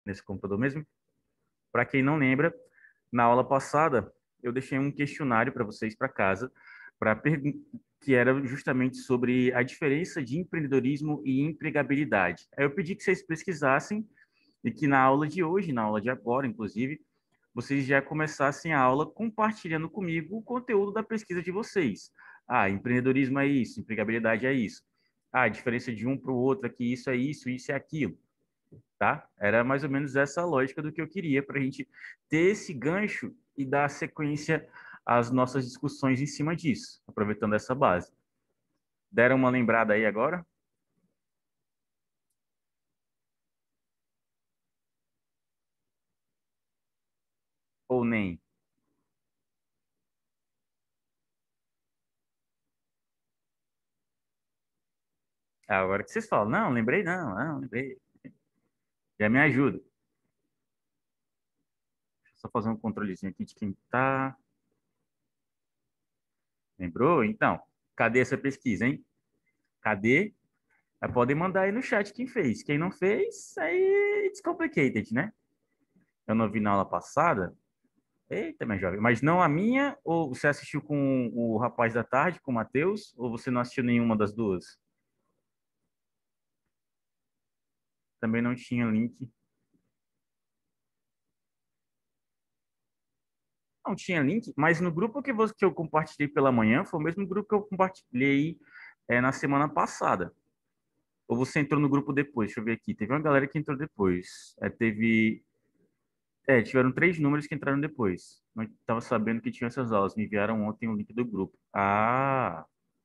nesse computador mesmo. Para quem não lembra, na aula passada eu deixei um questionário para vocês para casa, que era justamente sobre a diferença de empreendedorismo e empregabilidade. Aí eu pedi que vocês pesquisassem e que na aula de hoje, na aula de agora, inclusive, vocês já começassem a aula compartilhando comigo o conteúdo da pesquisa de vocês. Ah, empreendedorismo é isso, empregabilidade é isso. Ah, a diferença de um para o outro aqui, isso é aquilo, tá? Era mais ou menos essa a lógica do que eu queria para a gente ter esse gancho e dar sequência às nossas discussões em cima disso, aproveitando essa base. Deram uma lembrada aí agora? Ou nem? Ah, agora que vocês falam, não, lembrei não, lembrei. Já me ajuda. Deixa eu só fazer um controlezinho aqui de quem tá. Lembrou? Então, cadê essa pesquisa, hein? Cadê? Podem mandar aí no chat quem fez. Quem não fez, aí it's complicated, né? Eu não vi na aula passada. Eita, minha jovem. Mas não a minha, ou você assistiu com o rapaz da tarde, com o Matheus, ou você não assistiu nenhuma das duas? Também não tinha link. Não tinha link, mas no grupo que eu compartilhei pela manhã foi o mesmo grupo que eu compartilhei na semana passada. Ou você entrou no grupo depois? Deixa eu ver aqui. Teve uma galera que entrou depois. Tiveram 3 números que entraram depois. Não estava sabendo que tinha essas aulas. Me enviaram ontem o link do grupo. Ah,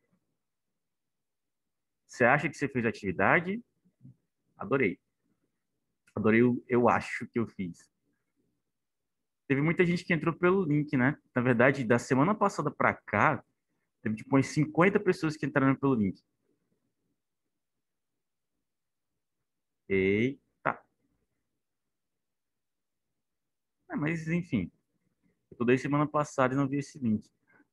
você acha que você fez atividade? Adorei. Adorei o eu acho que eu fiz. Teve muita gente que entrou pelo link, né? Na verdade, da semana passada para cá, teve tipo umas 50 pessoas que entraram pelo link. Eita. Mas enfim, eu tô desde semana passada e não vi esse link.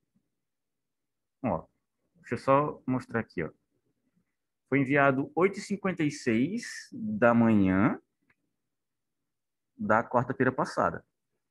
Ó, deixa eu só mostrar aqui, ó. Foi enviado 8h56 da manhã da quarta-feira passada.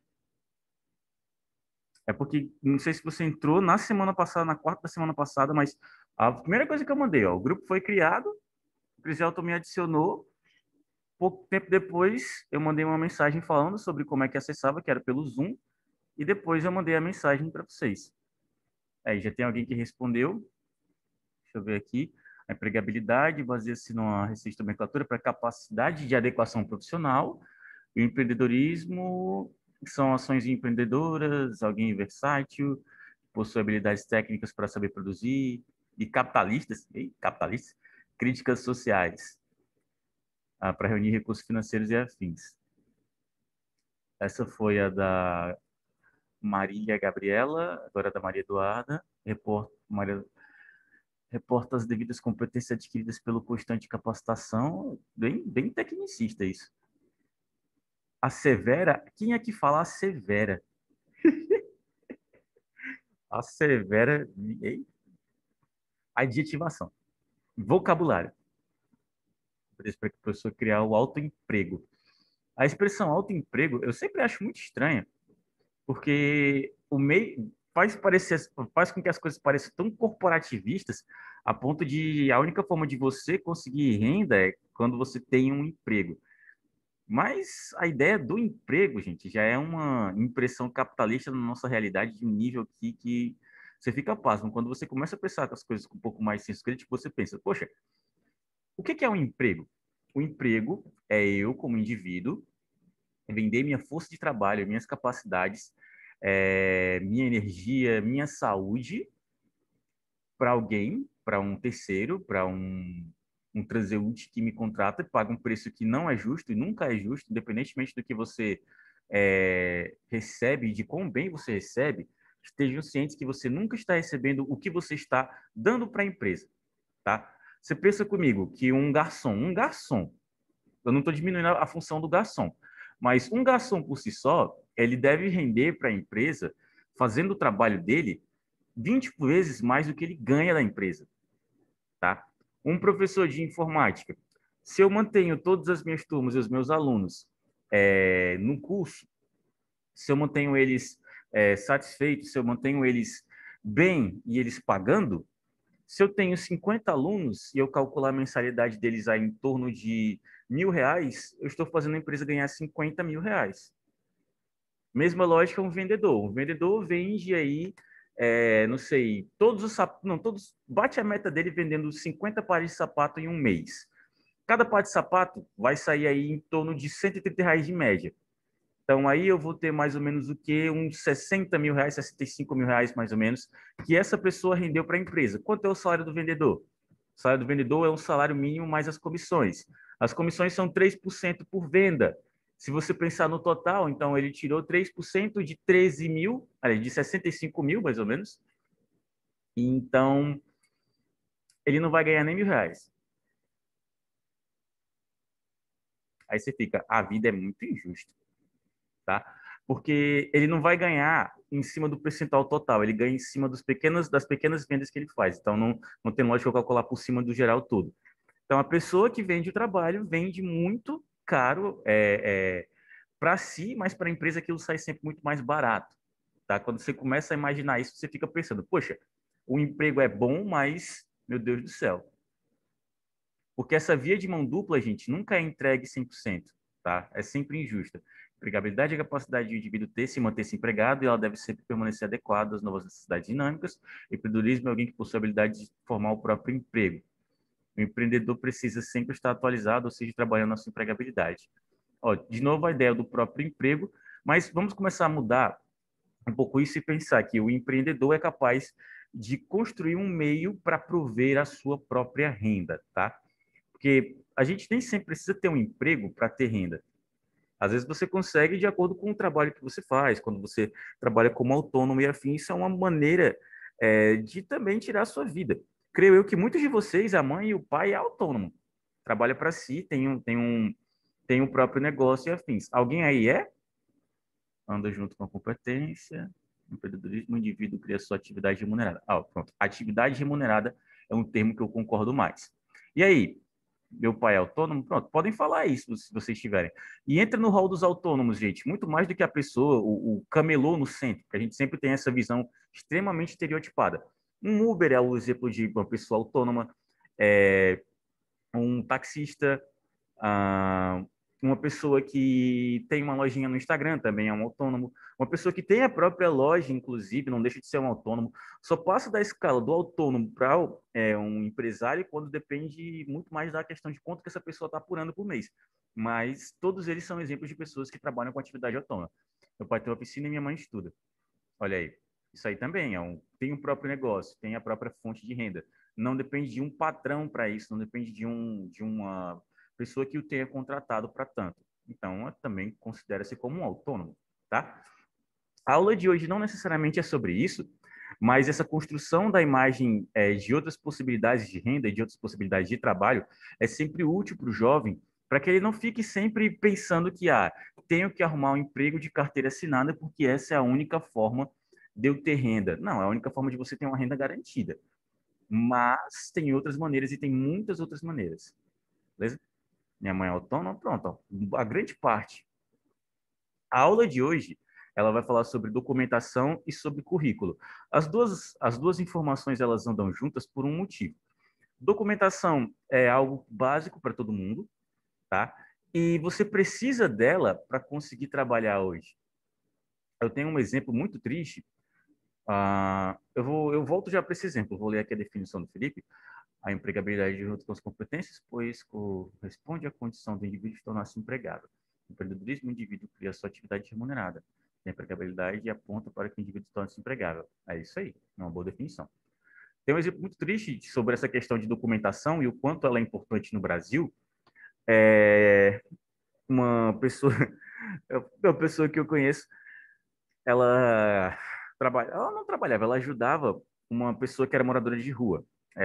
É porque, não sei se você entrou na semana passada, na quarta da semana passada, mas a primeira coisa que eu mandei, ó, o grupo foi criado, o Criselton me adicionou, pouco tempo depois eu mandei uma mensagem falando sobre como é que acessava, que era pelo Zoom, e depois eu mandei a mensagem para vocês. Aí já tem alguém que respondeu, deixa eu ver aqui, a empregabilidade baseia-se numa receita de nomenclatura para capacidade de adequação profissional, e o empreendedorismo são ações empreendedoras, alguém versátil, possui habilidades técnicas para saber produzir, e capitalistas, críticas sociais, para reunir recursos financeiros e afins. Essa foi a da Marília Gabriela, agora da Maria Eduarda, reporta as devidas competências adquiridas pelo constante capacitação, bem tecnicista isso. A severa, quem é que fala a severa? A severa, adjetivação, vocabulário, para a pessoa criar o autoemprego. A expressão autoemprego eu sempre acho muito estranha, porque o meio faz com que as coisas pareçam tão corporativistas, a ponto de a única forma de você conseguir renda é quando você tem um emprego. Mas a ideia do emprego, gente, já é uma impressão capitalista na nossa realidade de um nível aqui que você fica pasmo. Quando você começa a pensar com as coisas com um pouco mais senso crítico, você pensa, poxa, o que é um emprego? O emprego é eu, como indivíduo, vender minha força de trabalho, minhas capacidades, minha energia, minha saúde para alguém, para um terceiro, para um transeunte que me contrata e paga um preço que não é justo e nunca é justo, independentemente do que você recebe, de quão bem você recebe, estejam cientes que você nunca está recebendo o que você está dando para a empresa, tá? Você pensa comigo que um garçom, eu não estou diminuindo a função do garçom, mas um garçom por si só, ele deve render para a empresa, fazendo o trabalho dele, 20 vezes mais do que ele ganha da empresa, tá? Um professor de informática, se eu mantenho todas as minhas turmas e os meus alunos no curso, se eu mantenho eles satisfeitos, se eu mantenho eles bem e eles pagando, se eu tenho 50 alunos e eu calcular a mensalidade deles aí em torno de R$ 1.000, eu estou fazendo a empresa ganhar R$ 50.000. Mesma lógica um vendedor. O vendedor vende aí, não sei, todos os sapatos, não, todos, bate a meta dele vendendo 50 pares de sapato em um mês. Cada par de sapato vai sair aí em torno de R$ 130 de média. Então, aí eu vou ter mais ou menos o quê? Uns R$ 60.000, R$ 65.000, mais ou menos, que essa pessoa rendeu para a empresa. Quanto é o salário do vendedor? O salário do vendedor é um salário mínimo mais as comissões. As comissões são 3% por venda. Se você pensar no total, então ele tirou 3% de 13.000, de 65.000, mais ou menos. Então, ele não vai ganhar nem R$ 1.000. Aí você fica, a vida é muito injusta, tá? Porque ele não vai ganhar em cima do percentual total, ele ganha em cima das pequenas vendas que ele faz. Então, não tem lógica eu calcular por cima do geral todo. Então, a pessoa que vende o trabalho vende muito caro para si, mas para a empresa aquilo sai sempre muito mais barato. Tá? Quando você começa a imaginar isso, você fica pensando, poxa, o emprego é bom, mas, meu Deus do céu. Porque essa via de mão dupla, gente, nunca é entregue 100%, tá? É sempre injusta. Empregabilidade é a capacidade de o indivíduo ter se manter-se empregado e ela deve sempre permanecer adequada às novas necessidades dinâmicas. Empreendedorismo é alguém que possui a habilidade de formar o próprio emprego. O empreendedor precisa sempre estar atualizado, ou seja, trabalhando na sua empregabilidade. Ó, de novo, a ideia do próprio emprego, mas vamos começar a mudar um pouco isso e pensar que o empreendedor é capaz de construir um meio para prover a sua própria renda, tá? Porque a gente nem sempre precisa ter um emprego para ter renda. Às vezes você consegue de acordo com o trabalho que você faz, quando você trabalha como autônomo e afim, isso é uma maneira de também tirar a sua vida. Creio eu que muitos de vocês, a mãe e o pai, é autônomo, trabalha para si, tem um próprio negócio e afins. Alguém aí anda junto com a competência, empreendedorismo, o indivíduo cria sua atividade remunerada. Pronto. Atividade remunerada é um termo que eu concordo mais. E aí, meu pai é autônomo? Pronto, podem falar isso se vocês tiverem. E entra no rol dos autônomos, gente, muito mais do que a pessoa, o camelô no centro, que a gente sempre tem essa visão extremamente estereotipada. Um Uber é o exemplo de uma pessoa autônoma, um taxista, ah, uma pessoa que tem uma lojinha no Instagram também é um autônomo. Uma pessoa que tem a própria loja, inclusive, não deixa de ser um autônomo. Só passa da escala do autônomo para um empresário quando depende muito mais da questão de quanto que essa pessoa está apurando por mês. Mas todos eles são exemplos de pessoas que trabalham com atividade autônoma. Meu pai tem uma piscina e minha mãe estuda. Olha aí. Isso aí também tem um próprio negócio, tem a própria fonte de renda. Não depende de um patrão para isso, não depende de uma pessoa que o tenha contratado para tanto. Então, também considera-se como um autônomo, tá? A aula de hoje não necessariamente é sobre isso, mas essa construção da imagem de outras possibilidades de renda, de outras possibilidades de trabalho, é sempre útil para o jovem, para que ele não fique sempre pensando que, tenho que arrumar um emprego de carteira assinada porque essa é a única forma de eu ter renda. Não, é a única forma de você ter uma renda garantida. Mas tem outras maneiras e tem muitas outras maneiras. Beleza? Minha mãe é autônoma, pronto. Ó, a grande parte. A aula de hoje, ela vai falar sobre documentação e sobre currículo. As duas informações, elas andam juntas por um motivo. Documentação é algo básico para todo mundo, tá? E você precisa dela para conseguir trabalhar hoje. Eu tenho um exemplo muito triste. Eu volto já para esse exemplo. Vou ler aqui a definição do Felipe. A empregabilidade junto com as competências, pois corresponde à condição do indivíduo de tornar-se empregável. No empreendedorismo, o indivíduo cria sua atividade remunerada. A empregabilidade aponta para que o indivíduo torne-se empregável. É isso aí, é uma boa definição. Tem um exemplo muito triste sobre essa questão de documentação e o quanto ela é importante no Brasil. É uma pessoa, uma pessoa que eu conheço, ela não trabalhava, ela ajudava uma pessoa que era moradora de rua.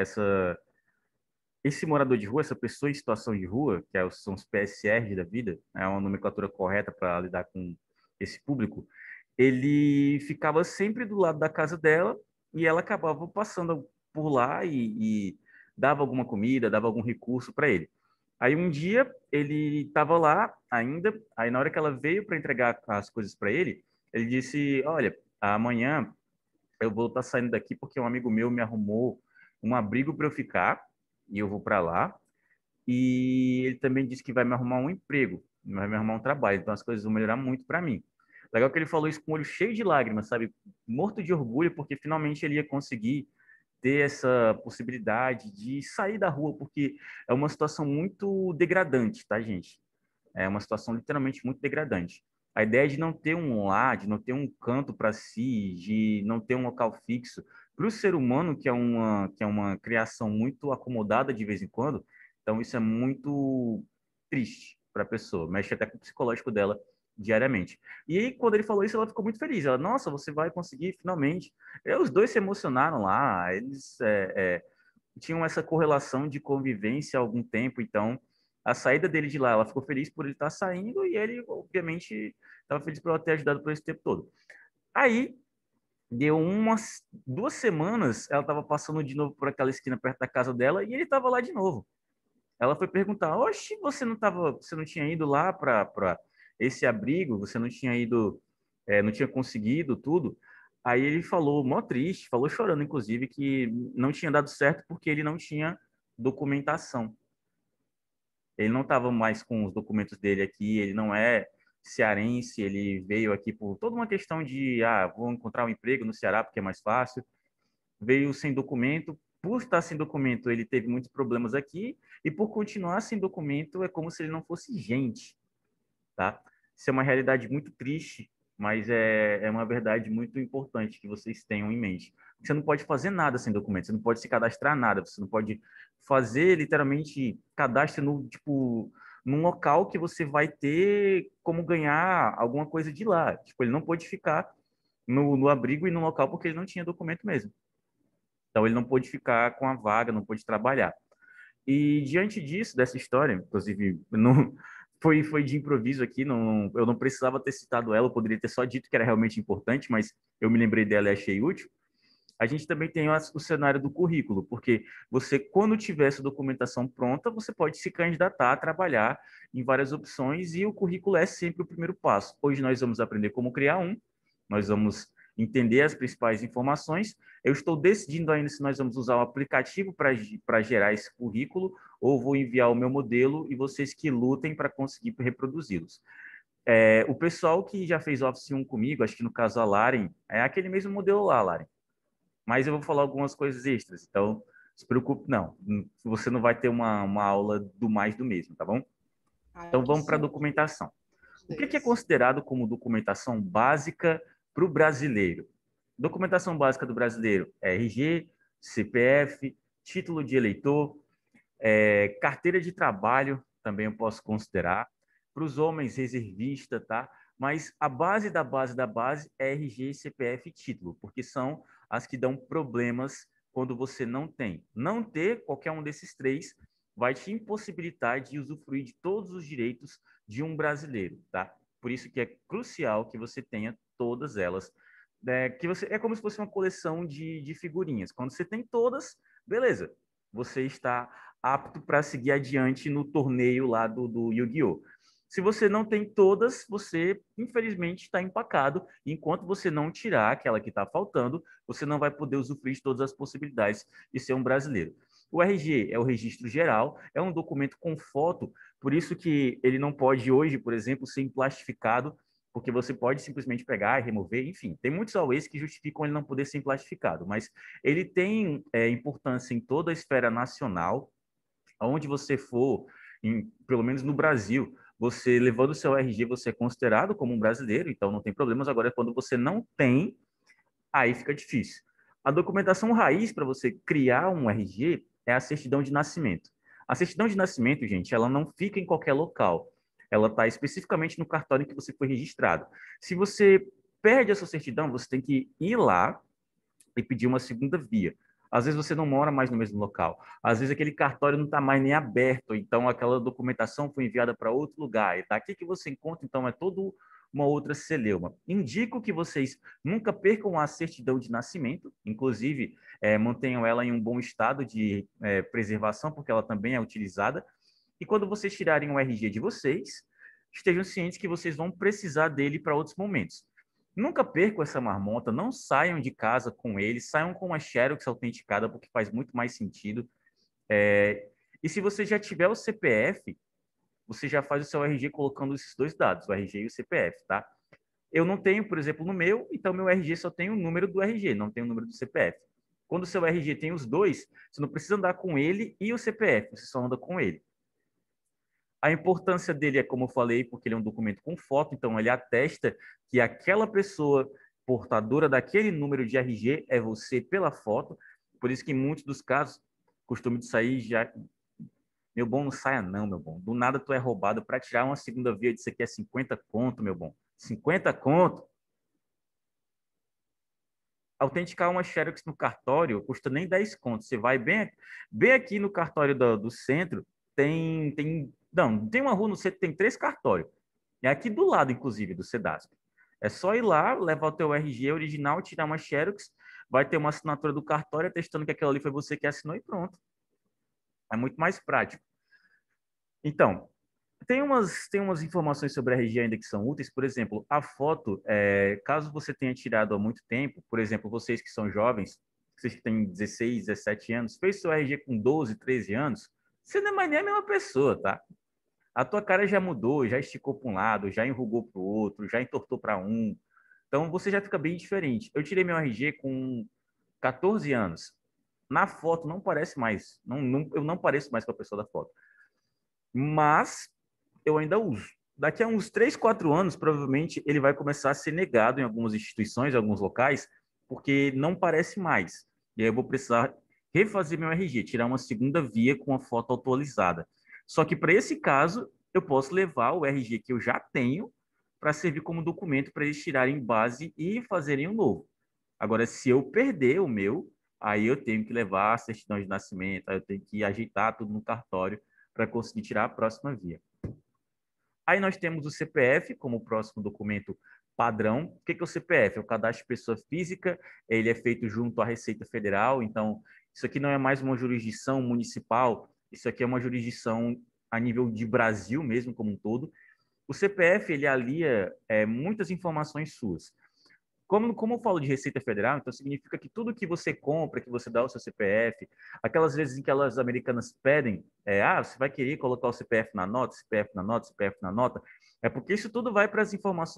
Esse morador de rua, essa pessoa em situação de rua, são os PSRs da vida, é uma nomenclatura correta para lidar com esse público, ele ficava sempre do lado da casa dela e ela acabava passando por lá e dava alguma comida, dava algum recurso para ele. Aí um dia ele estava lá ainda, aí na hora que ela veio para entregar as coisas para ele disse: Olha, amanhã eu vou estar saindo daqui porque um amigo meu me arrumou um abrigo para eu ficar e eu vou para lá. E ele também disse que vai me arrumar um emprego, vai me arrumar um trabalho, então as coisas vão melhorar muito para mim. Legal que ele falou isso com o olho cheio de lágrimas, sabe? Morto de orgulho, porque finalmente ele ia conseguir ter essa possibilidade de sair da rua, porque é uma situação muito degradante, tá, gente? É uma situação literalmente muito degradante. A ideia de não ter um lar, de não ter um canto para si, de não ter um local fixo, para o ser humano, que é uma criação muito acomodada de vez em quando, então isso é muito triste para a pessoa, mexe até com o psicológico dela diariamente. E aí, quando ele falou isso, ela ficou muito feliz. Ela, nossa, você vai conseguir finalmente. E os dois se emocionaram lá, eles tinham essa correlação de convivência há algum tempo, então a saída dele de lá, ela ficou feliz por ele estar saindo e ele, obviamente, estava feliz por ela ter ajudado por esse tempo todo. Aí, deu umas 2 semanas, ela estava passando de novo por aquela esquina perto da casa dela e ele estava lá de novo. Ela foi perguntar: Oxe, você não tinha ido lá para esse abrigo? Você não tinha ido, não tinha conseguido tudo? Aí ele falou, mó triste, falou chorando, inclusive, que não tinha dado certo porque ele não tinha documentação. Ele não estava mais com os documentos dele aqui, ele não é cearense, ele veio aqui por toda uma questão de, vou encontrar um emprego no Ceará porque é mais fácil. Veio sem documento, por estar sem documento, ele teve muitos problemas aqui, e por continuar sem documento, é como se ele não fosse gente, tá? Isso é uma realidade muito triste, mas é uma verdade muito importante que vocês tenham em mente. Você não pode fazer nada sem documento, você não pode se cadastrar nada, você não pode fazer literalmente cadastro no, tipo, num local que você vai ter como ganhar alguma coisa de lá. Tipo, ele não pode ficar no abrigo e no local porque ele não tinha documento mesmo. Então ele não pôde ficar com a vaga, não pôde trabalhar. E diante disso, dessa história, inclusive, não foi de improviso aqui, eu não precisava ter citado ela, eu poderia ter só dito que era realmente importante, mas eu me lembrei dela e achei útil. A gente também tem o cenário do currículo, porque você, quando tiver essa documentação pronta, você pode se candidatar a trabalhar em várias opções e o currículo é sempre o primeiro passo. Hoje nós vamos aprender como criar um, nós vamos entender as principais informações. Eu estou decidindo ainda se nós vamos usar o aplicativo para gerar esse currículo ou vou enviar o meu modelo e vocês que lutem para conseguir reproduzi-los. O pessoal que já fez Office 1 comigo, acho que no caso a Laren, é aquele mesmo modelo lá, Laren, mas eu vou falar algumas coisas extras. Então, se preocupe, não. Você não vai ter uma aula do mais do mesmo, tá bom? Ai, Então, que vamos para a susto. documentação. O que é Deus. considerado como documentação básica para o brasileiro? Documentação básica do brasileiro é RG, CPF, título de eleitor, carteira de trabalho, também eu posso considerar. Para os homens, reservista, tá? Mas a base da base da base é RG, CPF e título, porque são as que dão problemas quando você não tem. Não ter qualquer um desses três vai te impossibilitar de usufruir de todos os direitos de um brasileiro, tá? Por isso que é crucial que você tenha todas elas. É como se fosse uma coleção de figurinhas. Quando você tem todas, beleza. Você está apto para seguir adiante no torneio lá do Yu-Gi-Oh! Se você não tem todas, você infelizmente está empacado. Enquanto você não tirar aquela que está faltando, você não vai poder usufruir de todas as possibilidades de ser um brasileiro. O RG é o registro geral, é um documento com foto, por isso que ele não pode hoje, por exemplo, ser plastificado, porque você pode simplesmente pegar e remover, enfim, tem muitos AUEs que justificam ele não poder ser plastificado, mas ele tem importância em toda a esfera nacional, aonde você for, pelo menos no Brasil, você levando o seu RG, você é considerado como um brasileiro, então não tem problemas. Agora, quando você não tem, aí fica difícil. A documentação raiz para você criar um RG é a certidão de nascimento. A certidão de nascimento, gente, ela não fica em qualquer local. Ela está especificamente no cartório em que você foi registrado. Se você perde a sua certidão, você tem que ir lá e pedir uma segunda via. Às vezes você não mora mais no mesmo local. Às vezes aquele cartório não está mais nem aberto, então aquela documentação foi enviada para outro lugar. E daqui que você encontra, então, é todo uma outra celeuma. Indico que vocês nunca percam a certidão de nascimento, inclusive mantenham ela em um bom estado de preservação, porque ela também é utilizada. E quando vocês tirarem o RG de vocês, estejam cientes que vocês vão precisar dele para outros momentos. Nunca percam essa marmota, não saiam de casa com ele, saiam com uma Xerox autenticada, porque faz muito mais sentido. E se você já tiver o CPF, você já faz o seu RG colocando esses dois dados, o RG e o CPF, tá? Eu não tenho, por exemplo, no meu, então meu RG só tem o número do RG, não tem o número do CPF. Quando o seu RG tem os dois, você não precisa andar com ele e o CPF, você só anda com ele. A importância dele é, como eu falei, porque ele é um documento com foto, então ele atesta que aquela pessoa portadora daquele número de RG é você pela foto. Por isso que em muitos dos casos, costume de sair já... Meu bom, não saia não, meu bom. Do nada tu é roubado para tirar uma segunda via disso aqui é 50 conto, meu bom. 50 conto. Autenticar uma Xerox no cartório custa nem 10 contos. Você vai bem aqui no cartório do centro, não, tem uma rua no centro, tem 3 cartórios. É aqui do lado, inclusive, do Sedasp. É só ir lá, levar o teu RG original, tirar uma Xerox, vai ter uma assinatura do cartório atestando que aquilo ali foi você que assinou e pronto. É muito mais prático. Então, tem umas informações sobre a RG ainda que são úteis. Por exemplo, a foto, caso você tenha tirado há muito tempo, por exemplo, vocês que são jovens, vocês que têm 16, 17 anos, fez seu RG com 12, 13 anos, você não é mais nem a mesma pessoa, tá? A tua cara já mudou, já esticou para um lado, já enrugou para o outro, já entortou para um. Então, você já fica bem diferente. Eu tirei meu RG com 14 anos. Na foto não parece mais. Eu não pareço mais com a pessoa da foto. Mas eu ainda uso. Daqui a uns 3, 4 anos, provavelmente, ele vai começar a ser negado em algumas instituições, em alguns locais, porque não parece mais. E aí eu vou precisar refazer meu RG, tirar uma segunda via com a foto atualizada. Só que para esse caso, eu posso levar o RG que eu já tenho para servir como documento para eles tirarem base e fazerem um novo. Agora, se eu perder o meu, aí eu tenho que levar a certidão de nascimento, aí eu tenho que ajeitar tudo no cartório para conseguir tirar a próxima via. Aí nós temos o CPF como o próximo documento padrão. O que é o CPF? É o cadastro de pessoa física, ele é feito junto à Receita Federal, então isso aqui não é mais uma jurisdição municipal, isso aqui é uma jurisdição a nível de Brasil mesmo, como um todo. O CPF, ele alia muitas informações suas. Como eu falo de Receita Federal, então significa que tudo que você compra, que você dá o seu CPF, aquelas vezes em que elas americanas pedem, você vai querer colocar o CPF na nota, CPF na nota, CPF na nota, é porque isso tudo vai para as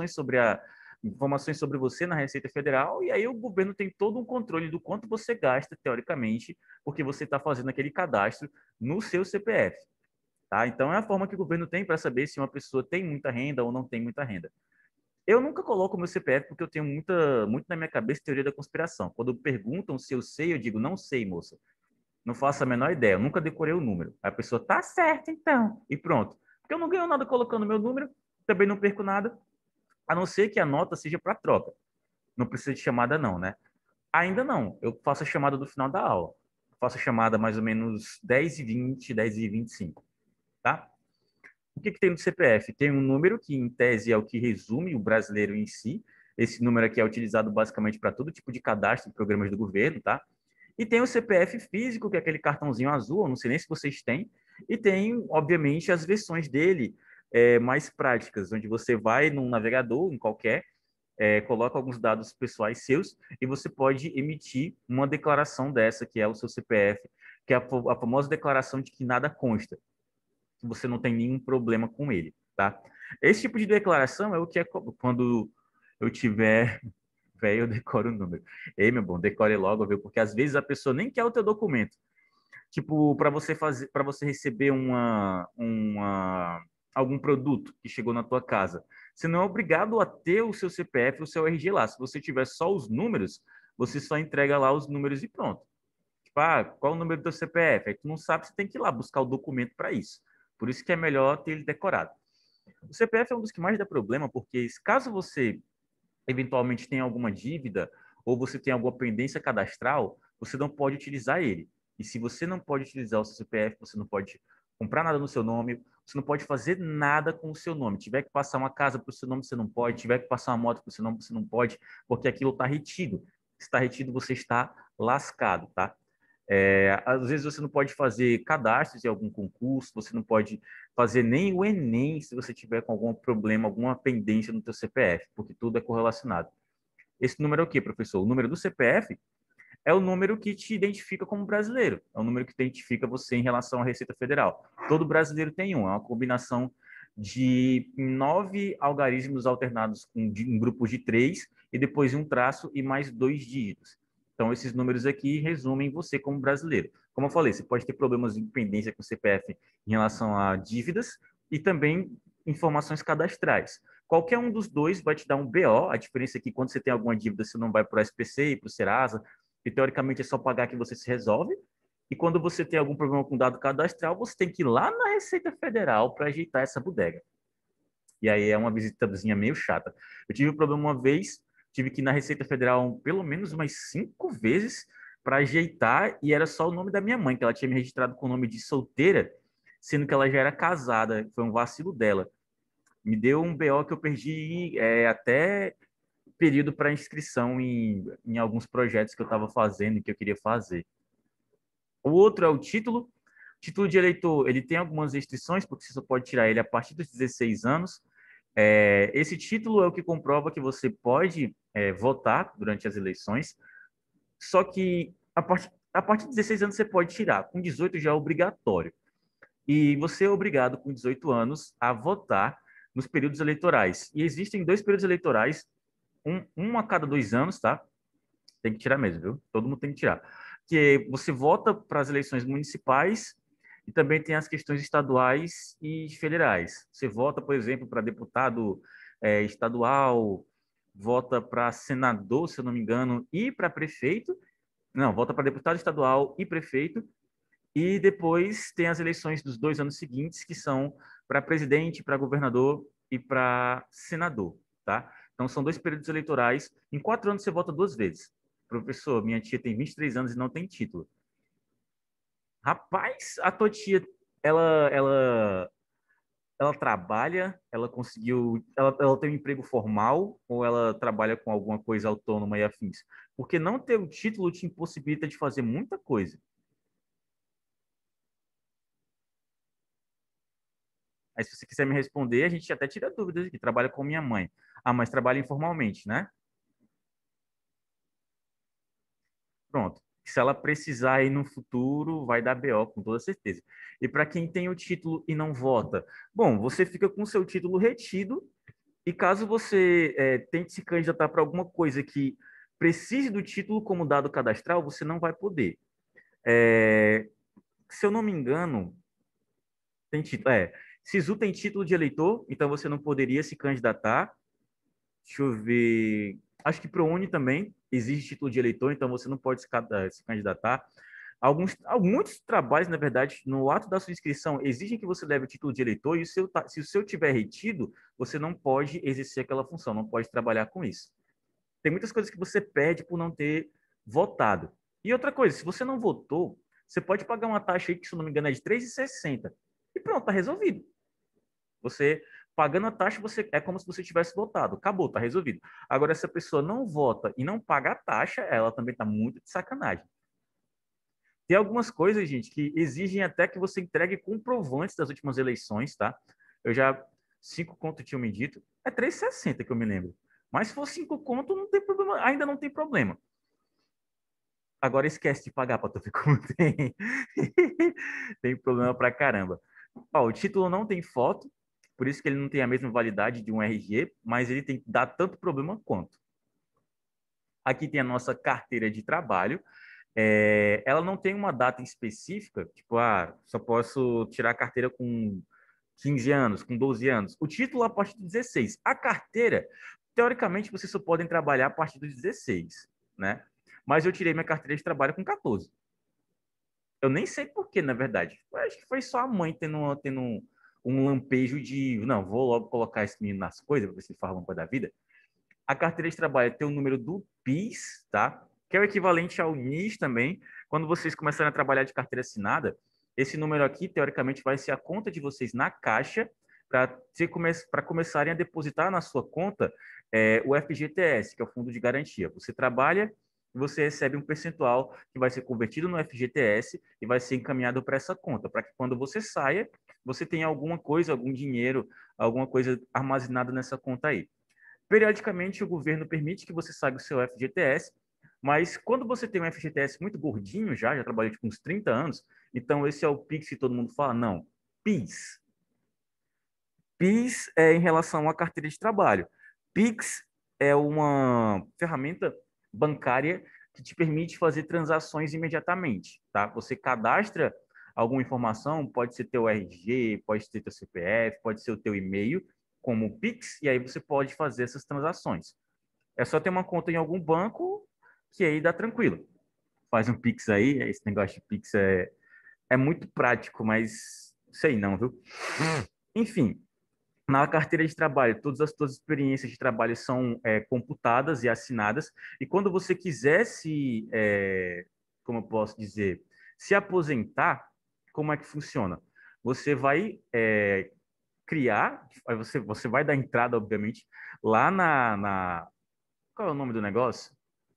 informações sobre você na Receita Federal, e aí o governo tem todo um controle do quanto você gasta, teoricamente, porque você está fazendo aquele cadastro no seu CPF. Tá? Então, é a forma que o governo tem para saber se uma pessoa tem muita renda ou não tem muita renda. Eu nunca coloco o meu CPF porque eu tenho muito na minha cabeça teoria da conspiração. Quando perguntam se eu sei, eu digo, não sei, moça. Não faço a menor ideia, eu nunca decorei o número. Aí a pessoa, tá certo então. E pronto. Porque eu não ganho nada colocando meu número, também não perco nada, a não ser que a nota seja para troca. Não precisa de chamada não, né? Ainda não. Eu faço a chamada do final da aula. Faço a chamada mais ou menos 10h20, 10h25, tá? O que tem no CPF? Tem um número que, em tese, é o que resume o brasileiro em si. Esse número aqui é utilizado basicamente para todo tipo de cadastro de programas do governo, tá? E tem o CPF físico, que é aquele cartãozinho azul, eu não sei nem se vocês têm. E tem, obviamente, as versões dele mais práticas, onde você vai num navegador, em qualquer, coloca alguns dados pessoais seus e você pode emitir uma declaração dessa, que é o seu CPF, que é a famosa declaração de que nada consta, que você não tem nenhum problema com ele, tá? Esse tipo de declaração é o que é quando eu tiver velho, eu decoro o número. Ei, meu bom, decore logo, viu? Porque às vezes a pessoa nem quer o teu documento. Tipo, para você receber algum produto que chegou na tua casa, você não é obrigado a ter o seu CPF, o seu RG lá. Se você tiver só os números, você só entrega lá os números e pronto. Tipo, qual o número do teu CPF? Aí tu não sabe, você tem que ir lá buscar o documento para isso. Por isso que é melhor ter ele decorado. O CPF é um dos que mais dá problema, porque caso você eventualmente tenha alguma dívida ou você tenha alguma pendência cadastral, você não pode utilizar ele. E se você não pode utilizar o seu CPF, você não pode comprar nada no seu nome, você não pode fazer nada com o seu nome. Tiver que passar uma casa para o seu nome, você não pode. Tiver que passar uma moto para o seu nome, você não pode, porque aquilo está retido. Se está retido, você está lascado, tá? Às vezes você não pode fazer cadastros em algum concurso, você não pode fazer nem o Enem se você tiver com algum problema, alguma pendência no teu CPF, porque tudo é correlacionado. Esse número é o quê, professor? O número do CPF é o número que te identifica como brasileiro, é o número que identifica você em relação à Receita Federal. Todo brasileiro tem um, é uma combinação de 9 algarismos alternados em grupos de 3, e depois um traço e mais 2 dígitos. Então, esses números aqui resumem você como brasileiro. Como eu falei, você pode ter problemas de pendência com o CPF em relação a dívidas e também informações cadastrais. Qualquer um dos dois vai te dar um BO. A diferença é que quando você tem alguma dívida, você não vai para o SPC e para o Serasa, e teoricamente é só pagar que você se resolve. E quando você tem algum problema com dado cadastral, você tem que ir lá na Receita Federal para ajeitar essa bodega. E aí é uma visitazinha meio chata. Eu tive um problema uma vez, tive que ir na Receita Federal pelo menos umas 5 vezes para ajeitar, e era só o nome da minha mãe, que ela tinha me registrado com o nome de solteira, sendo que ela já era casada. Foi um vacilo dela. Me deu um BO que eu perdi até período para inscrição em alguns projetos que eu estava fazendo e que eu queria fazer. O outro é o título. Título de eleitor, ele tem algumas restrições, porque você só pode tirar ele a partir dos 16 anos. Esse título é o que comprova que você pode votar durante as eleições, só que a partir de 16 anos você pode tirar, com 18 já é obrigatório. E você é obrigado, com 18 anos, a votar nos períodos eleitorais. E existem 2 períodos eleitorais, um a cada 2 anos, tá? Tem que tirar mesmo, viu? Todo mundo tem que tirar. Que você vota para as eleições municipais e também tem as questões estaduais e federais. Você vota, por exemplo, para deputado estadual, vota para senador, se eu não me engano, e para prefeito. Não, vota para deputado estadual e prefeito. E depois tem as eleições dos 2 anos seguintes, que são para presidente, para governador e para senador, tá? Então, são 2 períodos eleitorais. Em 4 anos, você vota 2 vezes. Professor, minha tia tem 23 anos e não tem título. Rapaz, a tua tia, ela, ela, ela trabalha, ela conseguiu, ela tem um emprego formal ou ela trabalha com alguma coisa autônoma e afins? Porque não ter o título te impossibilita de fazer muita coisa. Aí, se você quiser me responder, a gente até tira dúvidas aqui. Trabalha com minha mãe. Ah, mas trabalha informalmente, né? Pronto. Se ela precisar aí no futuro, vai dar BO, com toda certeza. E para quem tem o título e não vota? Bom, você fica com o seu título retido, e caso você tente se candidatar para alguma coisa que precise do título como dado cadastral, você não vai poder. É, Se eu não me engano, tem título. Sisu tem título de eleitor, então você não poderia se candidatar. Deixa eu ver. Acho que ProUni também exige título de eleitor, então você não pode se candidatar. Muitos trabalhos, na verdade, no ato da sua inscrição, exigem que você leve o título de eleitor, e se o seu tiver retido, você não pode exercer aquela função, não pode trabalhar com isso. Tem muitas coisas que você perde por não ter votado. E outra coisa, se você não votou, você pode pagar uma taxa aí que, se eu não me engano, é de 3,60. E pronto, tá resolvido. Você pagando a taxa, você é como se você tivesse votado. Acabou, tá resolvido. Agora, se a pessoa não vota e não paga a taxa, ela também está muito de sacanagem. Tem algumas coisas, gente, que exigem até que você entregue comprovantes das últimas eleições, tá? Eu já 5 conto tinham me dito, é 3,60 que eu me lembro. Mas se for 5 conto, não tem problema, ainda não tem problema. Agora esquece de pagar para tu ver como tem. Tem problema pra caramba. Ó, o título não tem foto, por isso que ele não tem a mesma validade de um RG, mas ele tem dá tanto problema quanto. Aqui tem a nossa carteira de trabalho. Ela não tem uma data específica, tipo, só posso tirar a carteira com 15 anos, com 12 anos. O título a partir de 16. A carteira, teoricamente, vocês só podem trabalhar a partir dos 16, né? Mas eu tirei minha carteira de trabalho com 14. Eu nem sei por quê, na verdade. Eu acho que foi só a mãe tendo um lampejo de, não, vou logo colocar esse menino nas coisas, para ver se ele faz alguma coisa da vida. A carteira de trabalho tem o número do PIS, tá? Que é o equivalente ao NIS também. Quando vocês começarem a trabalhar de carteira assinada, esse número aqui, teoricamente, vai ser a conta de vocês na Caixa, para começarem a depositar na sua conta o FGTS, que é o Fundo de Garantia. Você trabalha e você recebe um percentual que vai ser convertido no FGTS e vai ser encaminhado para essa conta, para que quando você saia, você tenha alguma coisa, algum dinheiro, alguma coisa armazenada nessa conta aí. Periodicamente, o governo permite que você saia o seu FGTS, mas quando você tem um FGTS muito gordinho já trabalhou tipo uns 30 anos, então esse é o PIX que todo mundo fala, não, PIS. PIS é em relação à carteira de trabalho. PIX é uma ferramenta bancária que te permite fazer transações imediatamente, tá? Você cadastra alguma informação, pode ser teu RG, pode ser teu CPF, pode ser o teu e-mail, como PIX, e aí você pode fazer essas transações. É só ter uma conta em algum banco que aí dá tranquilo. Faz um Pix aí, esse negócio de Pix é muito prático, mas sei não, viu? Enfim, na carteira de trabalho, todas as suas experiências de trabalho são computadas e assinadas. E quando você quiser como eu posso dizer, se aposentar, como é que funciona? Você vai criar, você vai dar entrada, obviamente, lá qual é o nome do negócio?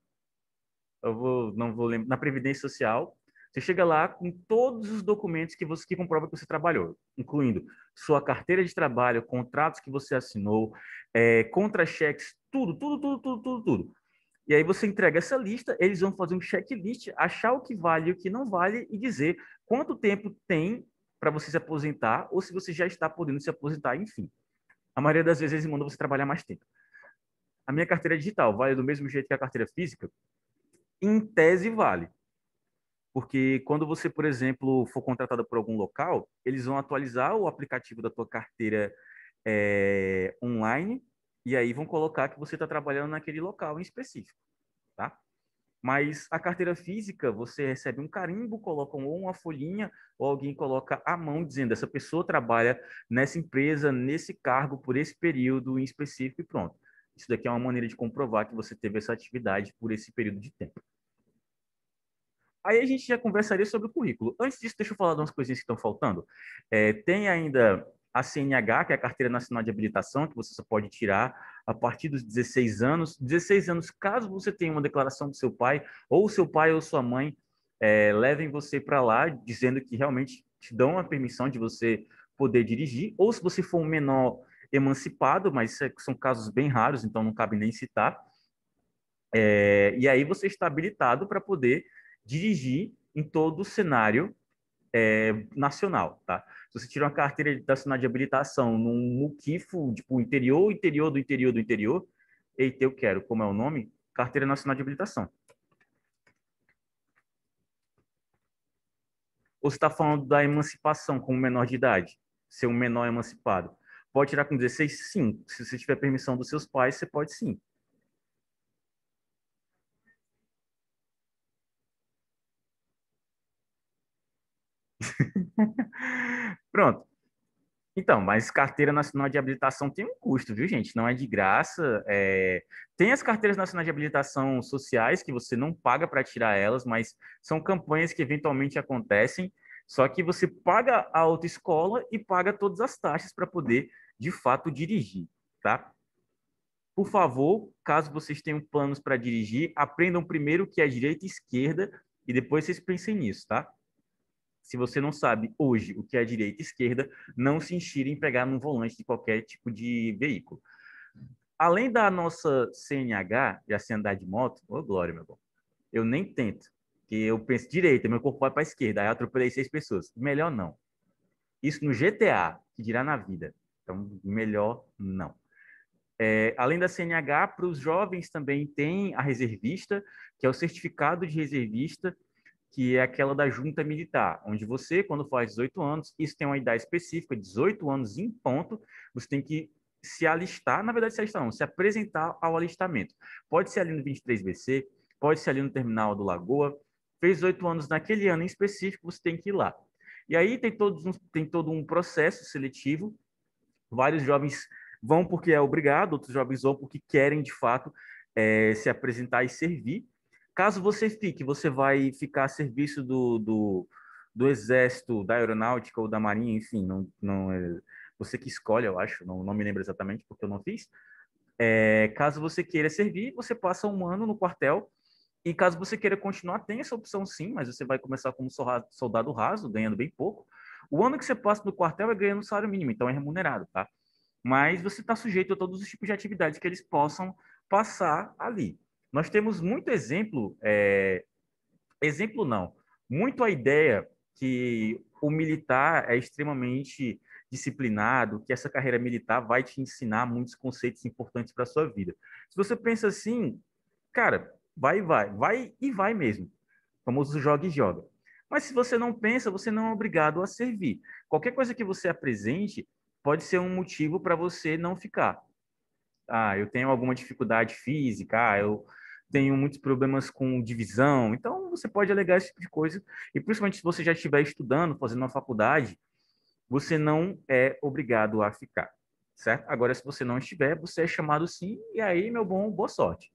Não vou lembrar, na Previdência Social, você chega lá com todos os documentos que comprovam que você trabalhou, incluindo sua carteira de trabalho, contratos que você assinou, contra-cheques, tudo. E aí você entrega essa lista, eles vão fazer um checklist, achar o que vale e o que não vale e dizer quanto tempo tem para você se aposentar ou se você já está podendo se aposentar, enfim. A maioria das vezes eles mandam você trabalhar mais tempo. A minha carteira digital vale do mesmo jeito que a carteira física? Em tese vale. Porque quando você, por exemplo, for contratado por algum local, eles vão atualizar o aplicativo da tua carteira online e aí vão colocar que você está trabalhando naquele local em específico, tá? Mas a carteira física, você recebe um carimbo, colocam ou uma folhinha, ou alguém coloca a mão dizendo essa pessoa trabalha nessa empresa, nesse cargo, por esse período em específico e pronto. Isso daqui é uma maneira de comprovar que você teve essa atividade por esse período de tempo. Aí a gente já conversaria sobre o currículo. Antes disso, deixa eu falar de umas coisinhas que estão faltando. Tem ainda a CNH, que é a Carteira Nacional de Habilitação, que você só pode tirar a partir dos 16 anos. 16 anos, caso você tenha uma declaração do seu pai, ou seu pai ou sua mãe levem você para lá, dizendo que realmente te dão a permissão de você poder dirigir, ou se você for um menor emancipado, mas são casos bem raros, então não cabe nem citar. E aí você está habilitado para poder dirigir em todo o cenário nacional, tá? Se você tira uma carteira nacional de habilitação num muquifo, tipo, interior, eita, eu quero, como é o nome? Carteira Nacional de Habilitação. Ou você está falando da emancipação como menor de idade? Ser um menor emancipado. Pode tirar com 16? Sim. Se você tiver permissão dos seus pais, você pode sim. Pronto. Então, mas carteira nacional de habilitação tem um custo, viu, gente? Não é de graça. Tem as carteiras nacionais de habilitação sociais que você não paga para tirar elas, mas são campanhas que eventualmente acontecem. Só que você paga a autoescola e paga todas as taxas para poder, de fato, dirigir, tá? Por favor, caso vocês tenham planos para dirigir, aprendam primeiro o que é direita e esquerda e depois vocês pensem nisso, tá? Se você não sabe hoje o que é direita e esquerda, não se inspire em pegar num volante de qualquer tipo de veículo. Além da nossa CNH, já sem andar de moto, ô glória, meu bom, eu nem tento. Que eu penso direita, meu corpo vai para a esquerda, aí eu atropelei 6 pessoas. Melhor não. Isso no GTA, que dirá na vida. Então, melhor não. Além da CNH, para os jovens também tem a reservista, que é o certificado de reservista, que é aquela da junta militar, onde você, quando faz 18 anos, isso tem uma idade específica, 18 anos em ponto, você tem que se alistar, na verdade, se alistar não, se apresentar ao alistamento. Pode ser ali no 23BC, pode ser ali no terminal do Lagoa, fez 18 anos naquele ano em específico, você tem que ir lá. E aí tem todo um processo seletivo, vários jovens vão porque é obrigado, outros jovens vão porque querem, de fato, se apresentar e servir. Caso você fique, você vai ficar a serviço do Exército, da Aeronáutica ou da Marinha, enfim, não é você que escolhe, eu acho, não me lembro exatamente porque eu não fiz. Caso você queira servir, você passa um ano no quartel E caso você queira continuar, tem essa opção sim, mas você vai começar como soldado raso, ganhando bem pouco. O ano que você passa no quartel é ganhando salário mínimo, então é remunerado, tá? Mas você está sujeito a todos os tipos de atividades que eles possam passar ali. Nós temos muito exemplo, exemplo não, muito a ideia que o militar é extremamente disciplinado, que essa carreira militar vai te ensinar muitos conceitos importantes para a sua vida. Se você pensa assim, cara, vai e vai mesmo. O famoso joga e joga. Mas se você não pensa, você não é obrigado a servir. Qualquer coisa que você apresente pode ser um motivo para você não ficar. Ah, eu tenho alguma dificuldade física, eu tenho muitos problemas com divisão. Então, você pode alegar esse tipo de coisa. E principalmente se você já estiver estudando, fazendo uma faculdade, você não é obrigado a ficar, certo? Agora, se você não estiver, você é chamado sim, e aí, meu bom, boa sorte.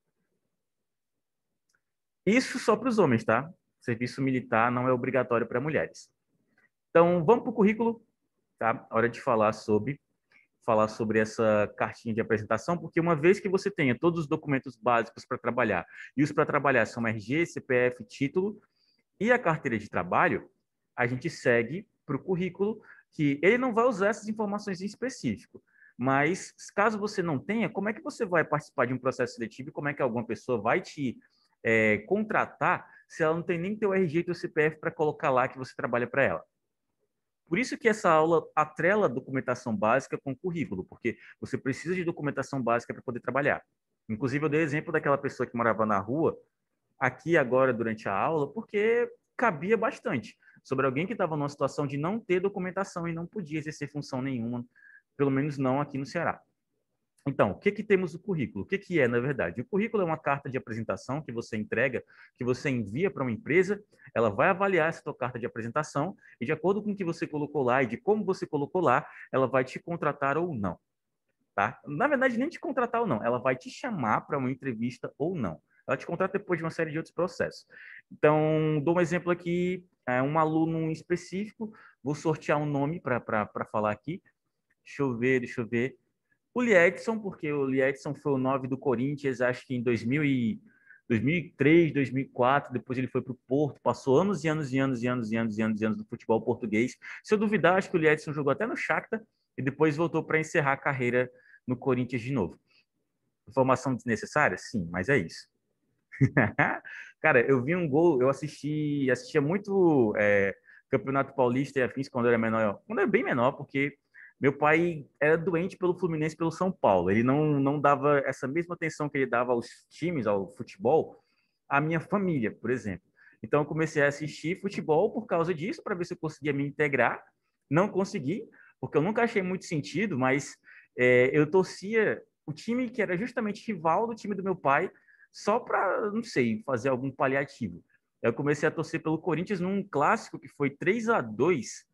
Isso só para os homens, tá? Serviço militar não é obrigatório para mulheres. Então, vamos para o currículo, tá? Hora de falar sobre essa cartinha de apresentação, porque uma vez que você tenha todos os documentos básicos para trabalhar, e os para trabalhar são RG, CPF, título e a carteira de trabalho, a gente segue para o currículo, que ele não vai usar essas informações em específico. Mas, caso você não tenha, como é que você vai participar de um processo seletivo e como é que alguma pessoa vai te contratar se ela não tem nem teu RG e teu CPF para colocar lá que você trabalha para ela? Por isso que essa aula atrela a documentação básica com currículo, porque você precisa de documentação básica para poder trabalhar. Inclusive, eu dei exemplo daquela pessoa que morava na rua, aqui agora durante a aula, porque cabia bastante sobre alguém que estava numa situação de não ter documentação e não podia exercer função nenhuma, pelo menos não aqui no Ceará. Então, o que que temos no currículo? O que que é, na verdade? O currículo é uma carta de apresentação que você entrega, que você envia para uma empresa, ela vai avaliar essa tua carta de apresentação e de acordo com o que você colocou lá e de como você colocou lá, ela vai te contratar ou não, tá? Na verdade, nem te contratar ou não, ela vai te chamar para uma entrevista ou não. Ela te contrata depois de uma série de outros processos. Então, dou um exemplo aqui, um aluno específico, vou sortear um nome para falar aqui. Deixa eu ver. O Liedson, porque o Liedson foi o 9 do Corinthians, acho que em 2003, 2004, depois ele foi para o Porto, passou anos e anos e anos e anos e anos e anos e anos do futebol português. Se eu duvidar, acho que o Liedson jogou até no Shakhtar e depois voltou para encerrar a carreira no Corinthians de novo. Informação desnecessária? Sim, mas é isso. Cara, eu vi um gol, assistia muito Campeonato Paulista e afins quando eu era menor, quando eu era bem menor, porque meu pai era doente pelo Fluminense, e pelo São Paulo. Ele não dava essa mesma atenção que ele dava aos times, ao futebol, à minha família, por exemplo. Então eu comecei a assistir futebol por causa disso, para ver se eu conseguia me integrar. Não consegui, porque eu nunca achei muito sentido, mas eu torcia o time que era justamente rival do time do meu pai, só para, não sei, fazer algum paliativo. Eu comecei a torcer pelo Corinthians num clássico que foi 3-2.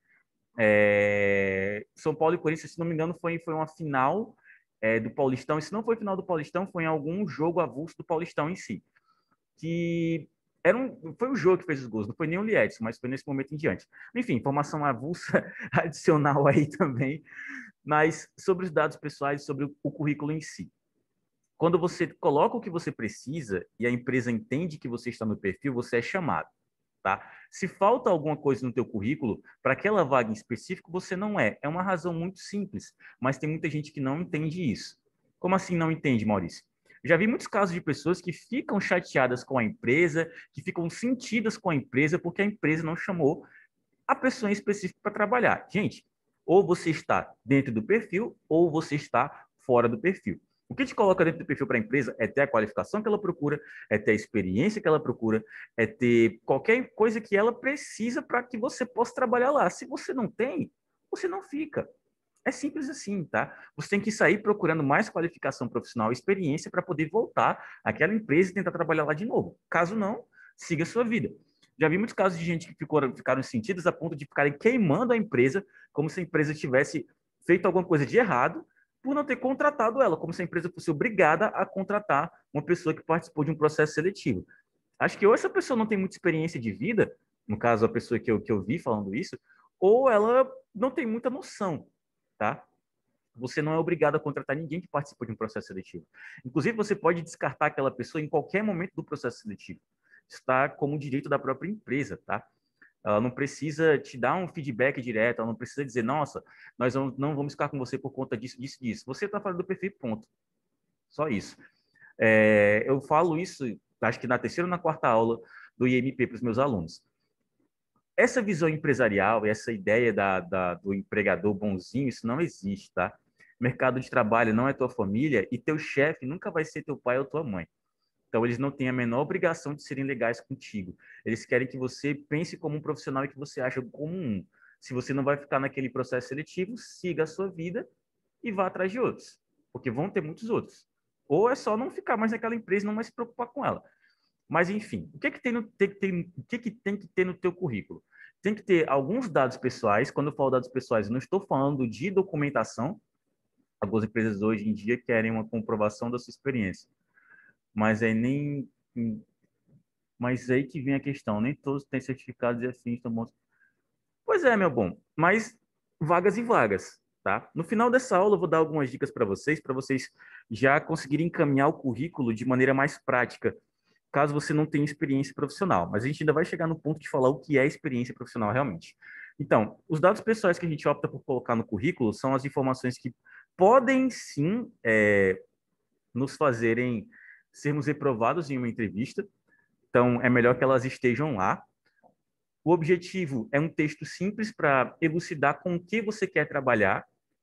São Paulo e Corinthians, se não me engano, foi uma final do Paulistão. E se não foi final do Paulistão, foi em algum jogo avulso do Paulistão em si. Que foi o jogo que fez os gols, não foi nem o Liedson, mas foi nesse momento em diante. Enfim, informação avulsa adicional aí também, mas sobre os dados pessoais, sobre o currículo em si. Quando você coloca o que você precisa e a empresa entende que você está no perfil, você é chamado, tá? Se falta alguma coisa no teu currículo, para aquela vaga em específico, você não é. É uma razão muito simples, mas tem muita gente que não entende isso. Como assim não entende, Maurício? Já vi muitos casos de pessoas que ficam chateadas com a empresa, que ficam sentidas com a empresa porque a empresa não chamou a pessoa em específico para trabalhar. Gente, ou você está dentro do perfil ou você está fora do perfil. O que te coloca dentro do perfil para a empresa é ter a qualificação que ela procura, é ter a experiência que ela procura, é ter qualquer coisa que ela precisa para que você possa trabalhar lá. Se você não tem, você não fica. É simples assim, tá? Você tem que sair procurando mais qualificação profissional e experiência para poder voltar àquela empresa e tentar trabalhar lá de novo. Caso não, siga a sua vida. Já vi muitos casos de gente que ficaram sentidos a ponto de ficarem queimando a empresa, como se a empresa tivesse feito alguma coisa de errado, por não ter contratado ela, como se a empresa fosse obrigada a contratar uma pessoa que participou de um processo seletivo. Acho que ou essa pessoa não tem muita experiência de vida, no caso a pessoa que eu vi falando isso, ou ela não tem muita noção, tá? Você não é obrigado a contratar ninguém que participou de um processo seletivo. Inclusive, você pode descartar aquela pessoa em qualquer momento do processo seletivo. está como direito da própria empresa, tá? Ela não precisa te dar um feedback direto, ela não precisa dizer, nossa, nós não vamos ficar com você por conta disso, disso, disso. Você está falando do perfil, ponto. Só isso. Eu falo isso, acho que na terceira ou na quarta aula do IMP para os meus alunos. Essa visão empresarial, essa ideia do empregador bonzinho, isso não existe, tá? Mercado de trabalho não é tua família e teu chefe nunca vai ser teu pai ou tua mãe. Então, eles não têm a menor obrigação de serem legais contigo. Eles querem que você pense como um profissional e que você acha como um. Se você não vai ficar naquele processo seletivo, siga a sua vida e vá atrás de outros, porque vão ter muitos outros. Ou é só não ficar mais naquela empresa e não mais se preocupar com ela. Mas, enfim, o que, que, tem no, o que, que tem que ter no teu currículo? Tem que ter alguns dados pessoais. Quando eu falo dados pessoais, eu não estou falando de documentação. Algumas empresas hoje em dia querem uma comprovação da sua experiência. Mas aí nem... Mas aí que vem a questão. Nem todos têm certificados e afins. Pois é, meu bom. Mas vagas e vagas, tá? No final dessa aula, eu vou dar algumas dicas para vocês já conseguirem encaminhar o currículo de maneira mais prática, caso você não tenha experiência profissional. Mas a gente ainda vai chegar no ponto de falar o que é experiência profissional realmente. Então, os dados pessoais que a gente opta por colocar no currículo são as informações que podem sim nos fazerem sermos reprovados em uma entrevista. Então, é melhor que elas estejam lá. O objetivo é um texto simples para elucidar com o que você quer trabalhar.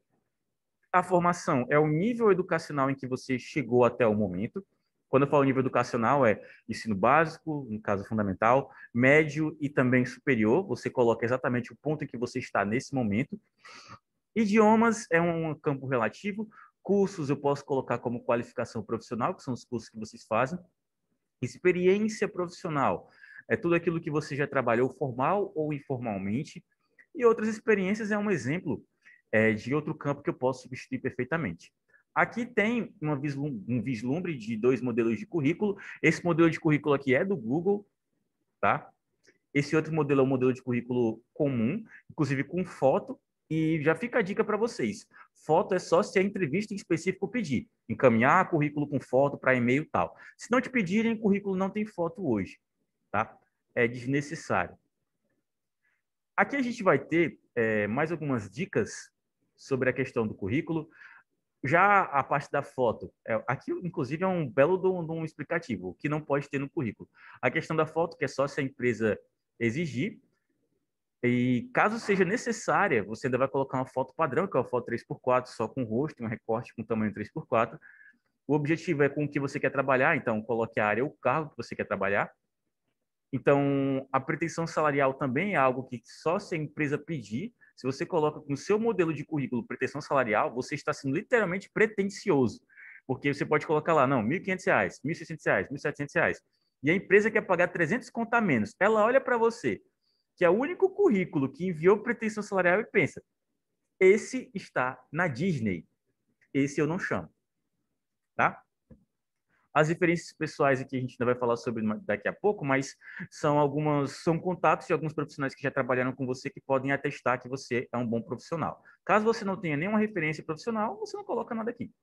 A formação é o nível educacional em que você chegou até o momento. Quando eu falo nível educacional, é ensino básico, no caso fundamental, médio e também superior. Você coloca exatamente o ponto em que você está nesse momento. Idiomas é um campo relativo. Cursos eu posso colocar como qualificação profissional, que são os cursos que vocês fazem. Experiência profissional é tudo aquilo que você já trabalhou formal ou informalmente. E outras experiências é um exemplo de outro campo que eu posso substituir perfeitamente. Aqui tem um vislumbre de dois modelos de currículo. Esse modelo de currículo aqui é do Google, tá? Esse outro modelo é um modelo de currículo comum, inclusive com foto. E já fica a dica para vocês. Foto é só se a entrevista em específico pedir. Encaminhar currículo com foto para e-mail e tal. Se não te pedirem, currículo não tem foto hoje, tá? É desnecessário. Aqui a gente vai ter mais algumas dicas sobre a questão do currículo. Já a parte da foto, aqui inclusive é um belo de um explicativo, o que não pode ter no currículo. A questão da foto, que é só se a empresa exigir, e caso seja necessária, você ainda vai colocar uma foto padrão, que é uma foto 3x4, só com o rosto, um recorte com tamanho 3x4. O objetivo é com o que você quer trabalhar, então coloque a área ou o cargo que você quer trabalhar. Então, a pretensão salarial também é algo que só se a empresa pedir. Se você coloca no seu modelo de currículo pretensão salarial, você está sendo literalmente pretensioso. Porque você pode colocar lá, não, R$ 1.500, R$ 1.600, R$ 1.700. E a empresa quer pagar 300 conto a menos. Ela olha para você, que é o único currículo que enviou pretensão salarial e pensa, esse está na Disney. Esse eu não chamo, tá? As referências pessoais aqui a gente ainda vai falar sobre daqui a pouco, mas são contatos de alguns profissionais que já trabalharam com você que podem atestar que você é um bom profissional. Caso você não tenha nenhuma referência profissional, você não coloca nada aqui.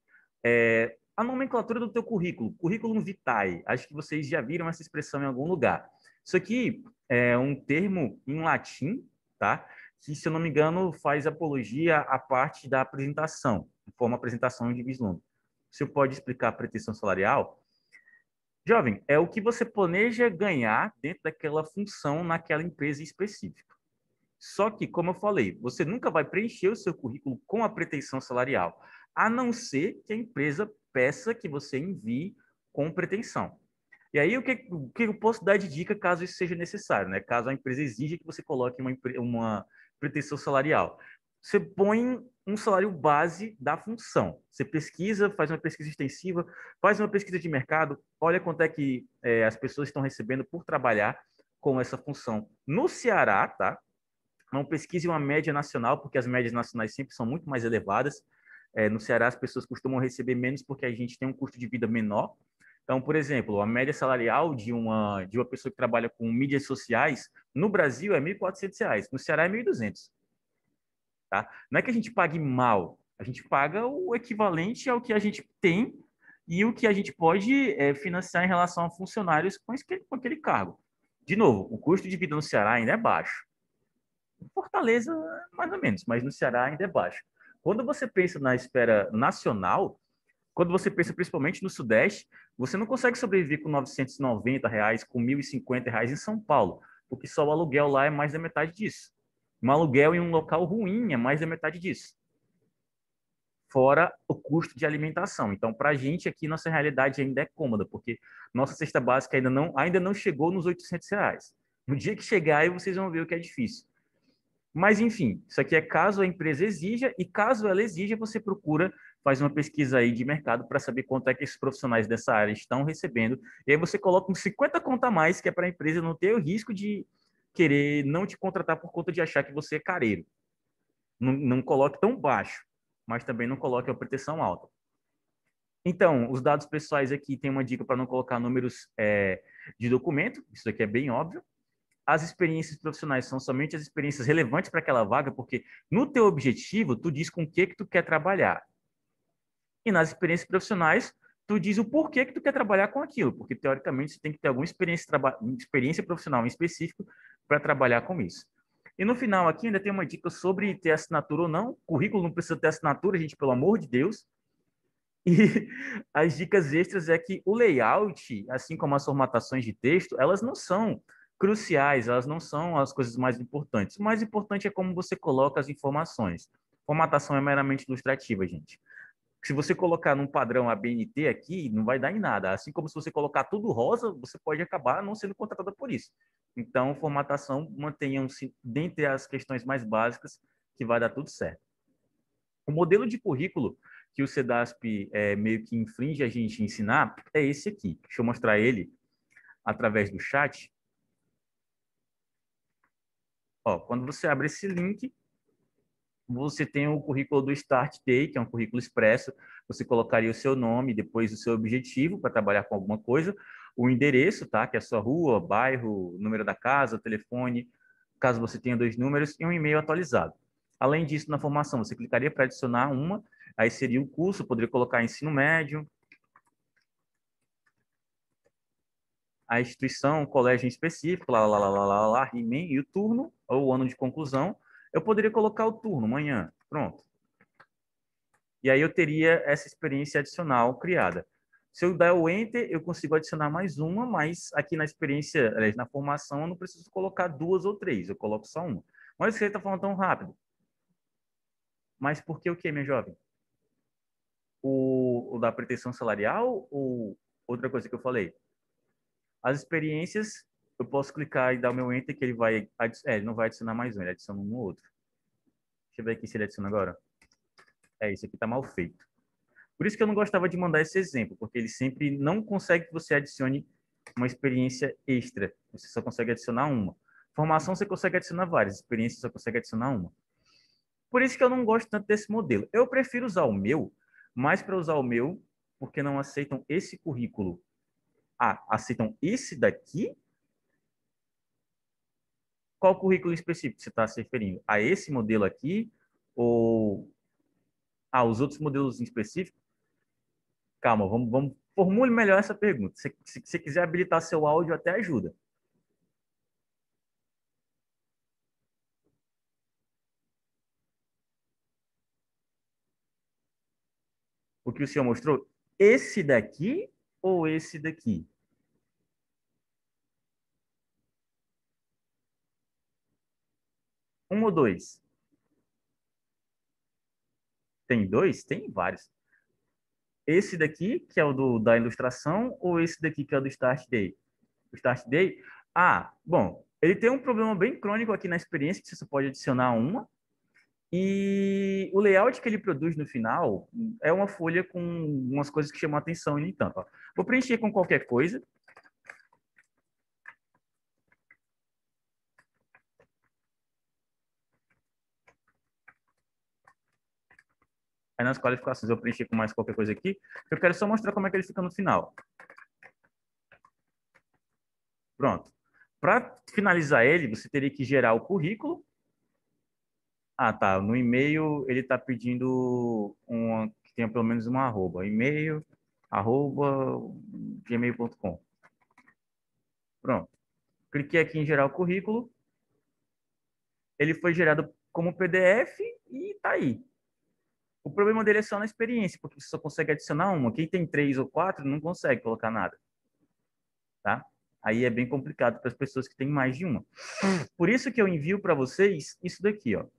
A nomenclatura do teu currículo, currículum vitae, acho que vocês já viram essa expressão em algum lugar. Isso aqui é um termo em latim, tá? Que, se eu não me engano, faz apologia à parte da apresentação, de forma apresentação de vislumbre. Você pode explicar a pretensão salarial? Jovem, é o que você planeja ganhar dentro daquela função naquela empresa específica. Só que, como eu falei, você nunca vai preencher o seu currículo com a pretensão salarial, a não ser que a empresa peça que você envie com pretensão. E aí, o que eu posso dar de dica caso isso seja necessário, né? Caso a empresa exija que você coloque uma pretensão salarial. Você põe um salário base da função. Você pesquisa, faz uma pesquisa extensiva, faz uma pesquisa de mercado, olha quanto é que as pessoas estão recebendo por trabalhar com essa função. No Ceará, tá? Não pesquise uma média nacional, porque as médias nacionais sempre são muito mais elevadas. No Ceará, as pessoas costumam receber menos porque a gente tem um custo de vida menor. Então, por exemplo, a média salarial de uma pessoa que trabalha com mídias sociais no Brasil é R$ 1.400, no Ceará é 1.200. Tá? Não é que a gente pague mal, a gente paga o equivalente ao que a gente tem e o que a gente pode financiar em relação a funcionários com aquele cargo. De novo, o custo de vida no Ceará ainda é baixo. Em Fortaleza, mais ou menos, mas no Ceará ainda é baixo. Quando você pensa na esfera nacional, quando você pensa principalmente no Sudeste, você não consegue sobreviver com R$ 990, com R$ 1.050 em São Paulo, porque só o aluguel lá é mais da metade disso. Um aluguel em um local ruim é mais da metade disso. Fora o custo de alimentação. Então, para a gente aqui, nossa realidade ainda é cômoda, porque nossa cesta básica ainda não chegou nos R$ 800. No dia que chegar, aí vocês vão ver o que é difícil. Mas, enfim, isso aqui é caso a empresa exija, e caso ela exija, você procura, faz uma pesquisa aí de mercado para saber quanto é que esses profissionais dessa área estão recebendo, e aí você coloca uns 50 conto a mais, que é para a empresa não ter o risco de querer não te contratar por conta de achar que você é careiro. Não, não coloque tão baixo, mas também não coloque a proteção alta. Então, os dados pessoais aqui tem uma dica para não colocar números de documento, isso aqui é bem óbvio. As experiências profissionais são somente as experiências relevantes para aquela vaga, porque no teu objetivo, tu diz com o que tu quer trabalhar. E nas experiências profissionais, tu diz o porquê que tu quer trabalhar com aquilo, porque teoricamente você tem que ter alguma experiência profissional em específico para trabalhar com isso. E no final aqui ainda tem uma dica sobre ter assinatura ou não. Currículo não precisa ter assinatura, gente, pelo amor de Deus. E as dicas extras é que o layout, assim como as formatações de texto, elas não são cruciais, elas não são as coisas mais importantes. O mais importante é como você coloca as informações. Formatação é meramente ilustrativa, gente. Se você colocar num padrão ABNT aqui, não vai dar em nada. Assim como se você colocar tudo rosa, você pode acabar não sendo contratado por isso. Então, formatação, mantenham-se dentre as questões mais básicas, que vai dar tudo certo. O modelo de currículo que o CEDASP meio que infringe a gente ensinar é esse aqui. Deixa eu mostrar ele através do chat. Ó, quando você abre esse link, você tem o currículo do Start Day, que é um currículo expresso. Você colocaria o seu nome, depois o seu objetivo para trabalhar com alguma coisa, o endereço, tá? Que é a sua rua, bairro, número da casa, telefone, caso você tenha dois números, e um e-mail atualizado. Além disso, na formação, você clicaria para adicionar uma, aí seria o curso, poderia colocar ensino médio, a instituição, o colégio em específico, RIMEN, e o turno, ou o ano de conclusão. Eu poderia colocar o turno, manhã, pronto. E aí eu teria essa experiência adicional criada. Se eu der o Enter, eu consigo adicionar mais uma, mas aqui na experiência, aliás, na formação, eu não preciso colocar duas ou três, eu coloco só uma. Mas você está falando tão rápido. Mas por que o que, minha jovem? O da pretensão salarial ou outra coisa que eu falei? As experiências, eu posso clicar e dar o meu Enter, que ele vai... ele não vai adicionar mais um, ele adiciona um no outro. Deixa eu ver aqui se ele adiciona agora. Isso aqui está mal feito. Por isso que eu não gostava de mandar esse exemplo, porque ele sempre não consegue que você adicione uma experiência extra. Você só consegue adicionar uma. Formação você consegue adicionar várias, experiência você só consegue adicionar uma. Por isso que eu não gosto tanto desse modelo. Eu prefiro usar o meu, mas para usar o meu, porque não aceitam esse currículo. Ah, aceitam esse daqui? Qual currículo específico você está se referindo? A esse modelo aqui? Ou os outros modelos em específico? Calma, vamos formule melhor essa pergunta. Se você quiser habilitar seu áudio, até ajuda. O que o senhor mostrou? Esse daqui ou esse daqui? Um ou dois? Tem dois? Tem vários. Esse daqui, que é o da ilustração, ou esse daqui, que é o do Start Day? O Start Day? Ah, bom, ele tem um problema bem crônico aqui na experiência, que você só pode adicionar uma. E o layout que ele produz no final é uma folha com umas coisas que chamam a atenção e nem tanto. Ó. Vou preencher com qualquer coisa. Aí nas qualificações eu preencher com mais qualquer coisa aqui. Eu quero só mostrar como é que ele fica no final. Pronto. Para finalizar ele, você teria que gerar o currículo. Ah, tá. No e-mail ele está pedindo que tenha pelo menos uma arroba. E-mail, gmail.com. Pronto. Cliquei aqui em gerar o currículo. Ele foi gerado como PDF e tá aí. O problema dele é só na experiência, porque você só consegue adicionar uma. Quem tem 3 ou 4 não consegue colocar nada, tá? Aí é bem complicado para as pessoas que têm mais de uma. Por isso que eu envio para vocês isso daqui, ó.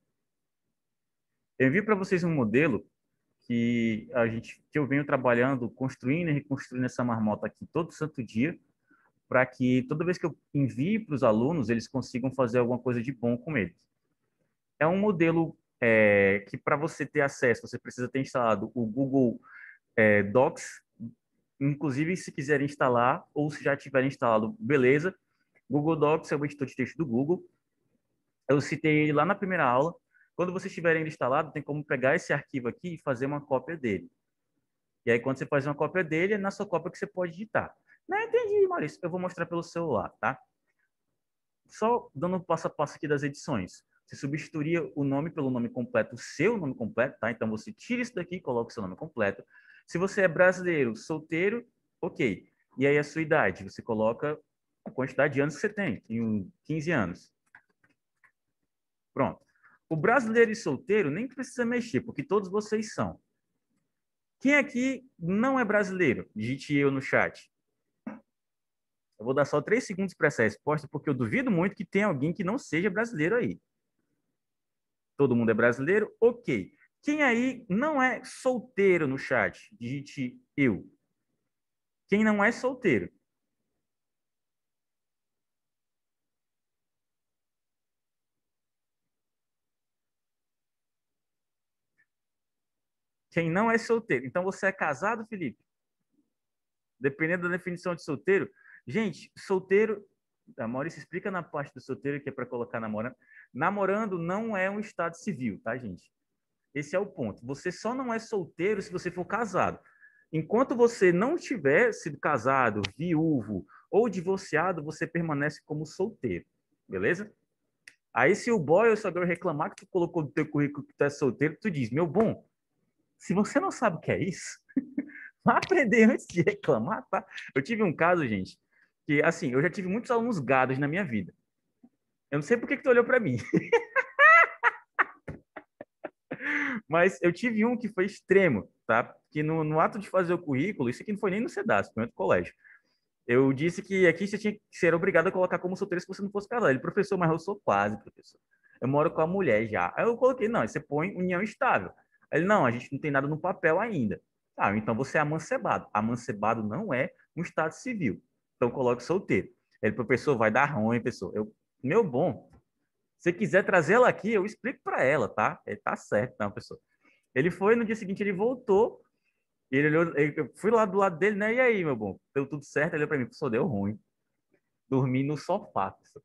Eu envio para vocês um modelo que eu venho trabalhando, construindo e reconstruindo essa marmota aqui todo santo dia, para que toda vez que eu envie para os alunos, eles consigam fazer alguma coisa de bom com ele. É um modelo que, para você ter acesso, você precisa ter instalado o Google Docs. Inclusive, se quiserem instalar, ou se já tiverem instalado, beleza. Google Docs é o editor de texto do Google. Eu citei ele lá na primeira aula. Quando vocês tiverem ele instalado, tem como pegar esse arquivo aqui e fazer uma cópia dele. E aí, quando você faz uma cópia dele, é na sua cópia que você pode editar. Não entendi, Maurício. Eu vou mostrar pelo celular, tá? Só dando um passo a passo aqui das edições. Você substituiria o nome pelo nome completo, o seu nome completo, tá? Então, você tira isso daqui e coloca o seu nome completo. Se você é brasileiro, solteiro, ok. E aí, a sua idade, você coloca a quantidade de anos que você tem. Tenho 15 anos. Pronto. O brasileiro e solteiro nem precisa mexer, porque todos vocês são. Quem aqui não é brasileiro? Digite eu no chat. Eu vou dar só 3 segundos para essa resposta, porque eu duvido muito que tenha alguém que não seja brasileiro aí. Todo mundo é brasileiro? Ok. Quem aí não é solteiro no chat? Digite eu. Quem não é solteiro? Quem não é solteiro? Então você é casado, Felipe? Dependendo da definição de solteiro. Gente, solteiro. A Maurício explica na parte do solteiro que é para colocar namorando. Namorando não é um estado civil, tá, gente? Esse é o ponto. Você só não é solteiro se você for casado. Enquanto você não tiver sido casado, viúvo ou divorciado, você permanece como solteiro. Beleza? Aí, se o boy ou sua girl reclamar que tu colocou no teu currículo que tu é solteiro, tu diz, meu bom, se você não sabe o que é isso, vá aprender antes de reclamar, tá? Eu tive um caso, gente, que, assim, eu já tive muitos alunos gados na minha vida. Eu não sei por que que tu olhou para mim, mas eu tive um que foi extremo, tá? Que no ato de fazer o currículo, isso aqui não foi nem no CEDAS, foi no outro colégio. Eu disse que aqui você tinha que ser obrigado a colocar como solteiro se você não fosse casado. Ele, professor, mas eu sou quase, professor. Eu moro com a mulher já. Aí eu coloquei, não, você põe união estável. Ele, não, a gente não tem nada no papel ainda. Ah, então você é amancebado. Amancebado não é um estado civil. Então coloque solteiro. Ele, professor, vai dar ruim, professor. Eu, meu bom, se quiser trazer ela aqui, eu explico para ela, tá? Ele tá certo, não, professor. Ele foi, no dia seguinte ele voltou, e ele olhou, eu fui lá do lado dele, né? E aí, meu bom, deu tudo certo? Ele olhou para mim, professor, deu ruim. Dormi no sofá, professor.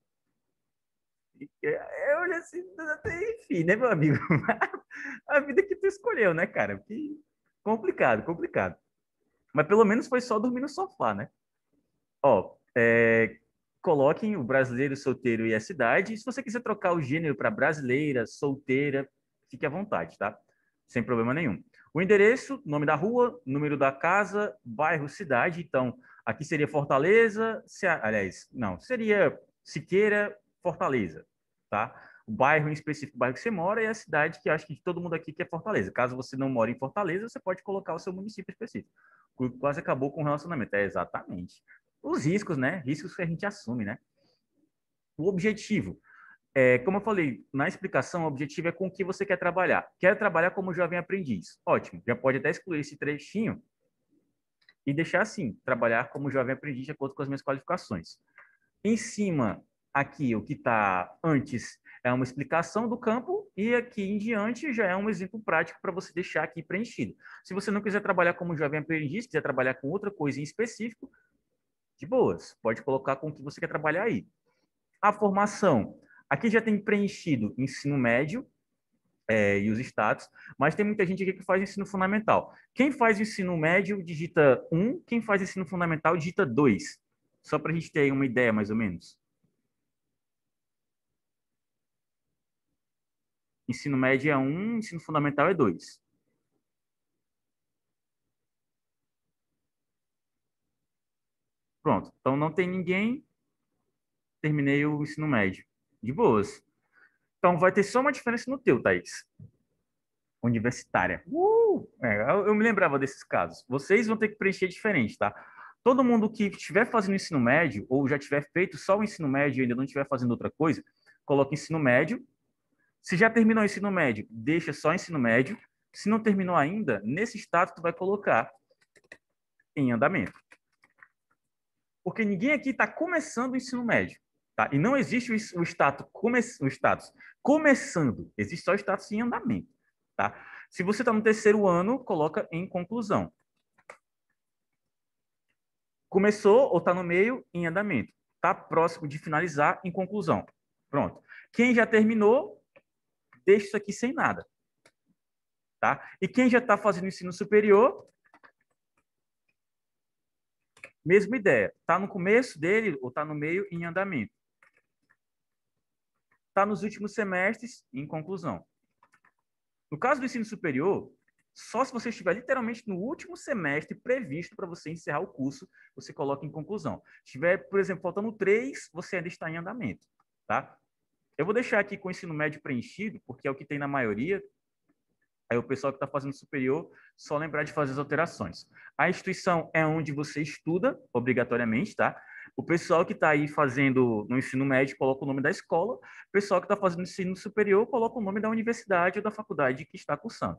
Eu olhei assim, enfim, né, meu amigo? A vida que tu escolheu, né, cara? Que complicado, complicado. Mas pelo menos foi só dormir no sofá, né? Ó, coloquem o brasileiro, solteiro e a cidade. E se você quiser trocar o gênero para brasileira, solteira, fique à vontade, tá? Sem problema nenhum. O endereço, nome da rua, número da casa, bairro, cidade. Então, aqui seria Fortaleza, aliás, não, seria Siqueira, Fortaleza, tá? O bairro em específico, o bairro que você mora e a cidade que acho que todo mundo aqui quer Fortaleza. Caso você não mora em Fortaleza, você pode colocar o seu município específico. Quase acabou com o relacionamento. É exatamente. Os riscos, né? Riscos que a gente assume, né? O objetivo. Como eu falei na explicação, o objetivo é com o que você quer trabalhar. Quer trabalhar como jovem aprendiz? Ótimo. Já pode até excluir esse trechinho e deixar assim, trabalhar como jovem aprendiz de acordo com as minhas qualificações. Em cima, aqui, o que está antes é uma explicação do campo e aqui em diante já é um exemplo prático para você deixar aqui preenchido. Se você não quiser trabalhar como jovem aprendiz, quiser trabalhar com outra coisa em específico, de boas, pode colocar com o que você quer trabalhar aí. A formação, aqui já tem preenchido ensino médio e os status, mas tem muita gente aqui que faz ensino fundamental. Quem faz ensino médio digita 1, quem faz ensino fundamental digita 2. Só para a gente ter aí uma ideia, mais ou menos. Ensino médio é 1, ensino fundamental é 2. Pronto. Então não tem ninguém, terminei o ensino médio. De boas. Então vai ter só uma diferença no teu, Thaís. Universitária. Eu me lembrava desses casos. Vocês vão ter que preencher diferente, tá? Todo mundo que estiver fazendo ensino médio ou já tiver feito só o ensino médio e ainda não estiver fazendo outra coisa, coloca ensino médio. Se já terminou o ensino médio, deixa só ensino médio. Se não terminou ainda, nesse estado tu vai colocar em andamento. Porque ninguém aqui está começando o ensino médio, tá? E não existe o status começando, existe só o status em andamento, tá? Se você está no terceiro ano, coloca em conclusão. Começou ou está no meio, em andamento. Está próximo de finalizar, em conclusão. Pronto. Quem já terminou, deixa isso aqui sem nada, tá? E quem já está fazendo ensino superior, mesma ideia. Está no começo dele ou está no meio, em andamento. Está nos últimos semestres, em conclusão. No caso do ensino superior, só se você estiver literalmente no último semestre previsto para você encerrar o curso, você coloca em conclusão. Se estiver, por exemplo, faltando 3, você ainda está em andamento, tá? Eu vou deixar aqui com o ensino médio preenchido, porque é o que tem na maioria. Aí o pessoal que está fazendo superior, só lembrar de fazer as alterações. A instituição é onde você estuda, obrigatoriamente, tá? O pessoal que está aí fazendo no ensino médio coloca o nome da escola, o pessoal que está fazendo ensino superior coloca o nome da universidade ou da faculdade que está cursando.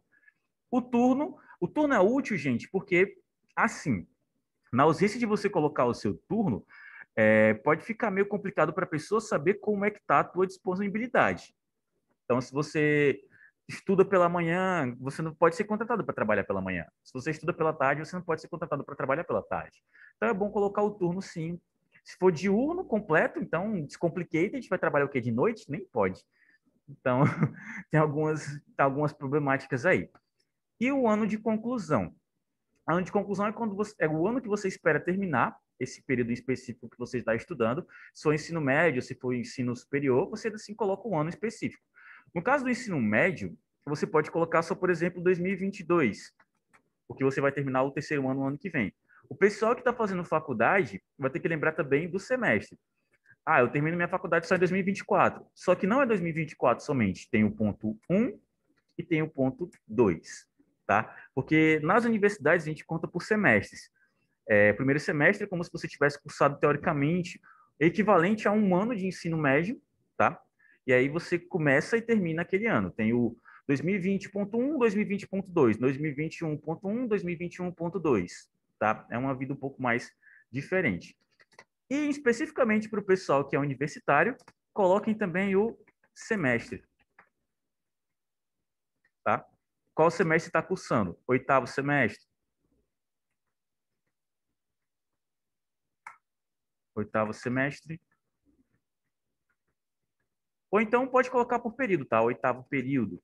O turno é útil, gente, porque, assim, na ausência de você colocar o seu turno, pode ficar meio complicado para a pessoa saber como é que está a tua disponibilidade. Então, se você estuda pela manhã, você não pode ser contratado para trabalhar pela manhã. Se você estuda pela tarde, você não pode ser contratado para trabalhar pela tarde. Então, é bom colocar o turno, sim. Se for diurno completo, então, descomplicated, a gente vai trabalhar o quê? De noite? Nem pode. Então, tem algumas problemáticas aí. E o ano de conclusão? O ano de conclusão é quando é o ano que você espera terminar esse período específico que você está estudando. Se for ensino médio, se for ensino superior, você assim coloca um ano específico. No caso do ensino médio, você pode colocar só, por exemplo, 2022, porque você vai terminar o terceiro ano no ano que vem. O pessoal que está fazendo faculdade vai ter que lembrar também do semestre. Ah, eu termino minha faculdade só em 2024. Só que não é 2024 somente. Tem o ponto 1 e tem o ponto 2, tá? Porque nas universidades a gente conta por semestres. O primeiro semestre é como se você tivesse cursado teoricamente equivalente a um ano de ensino médio, tá? E aí você começa e termina aquele ano. Tem o 2020.1, 2020.2, 2021.1, 2021.2, tá? É uma vida um pouco mais diferente. E especificamente para o pessoal que é universitário, coloquem também o semestre, tá? Qual semestre está cursando? Oitavo semestre? Oitavo semestre. Ou então pode colocar por período, tá? Oitavo período.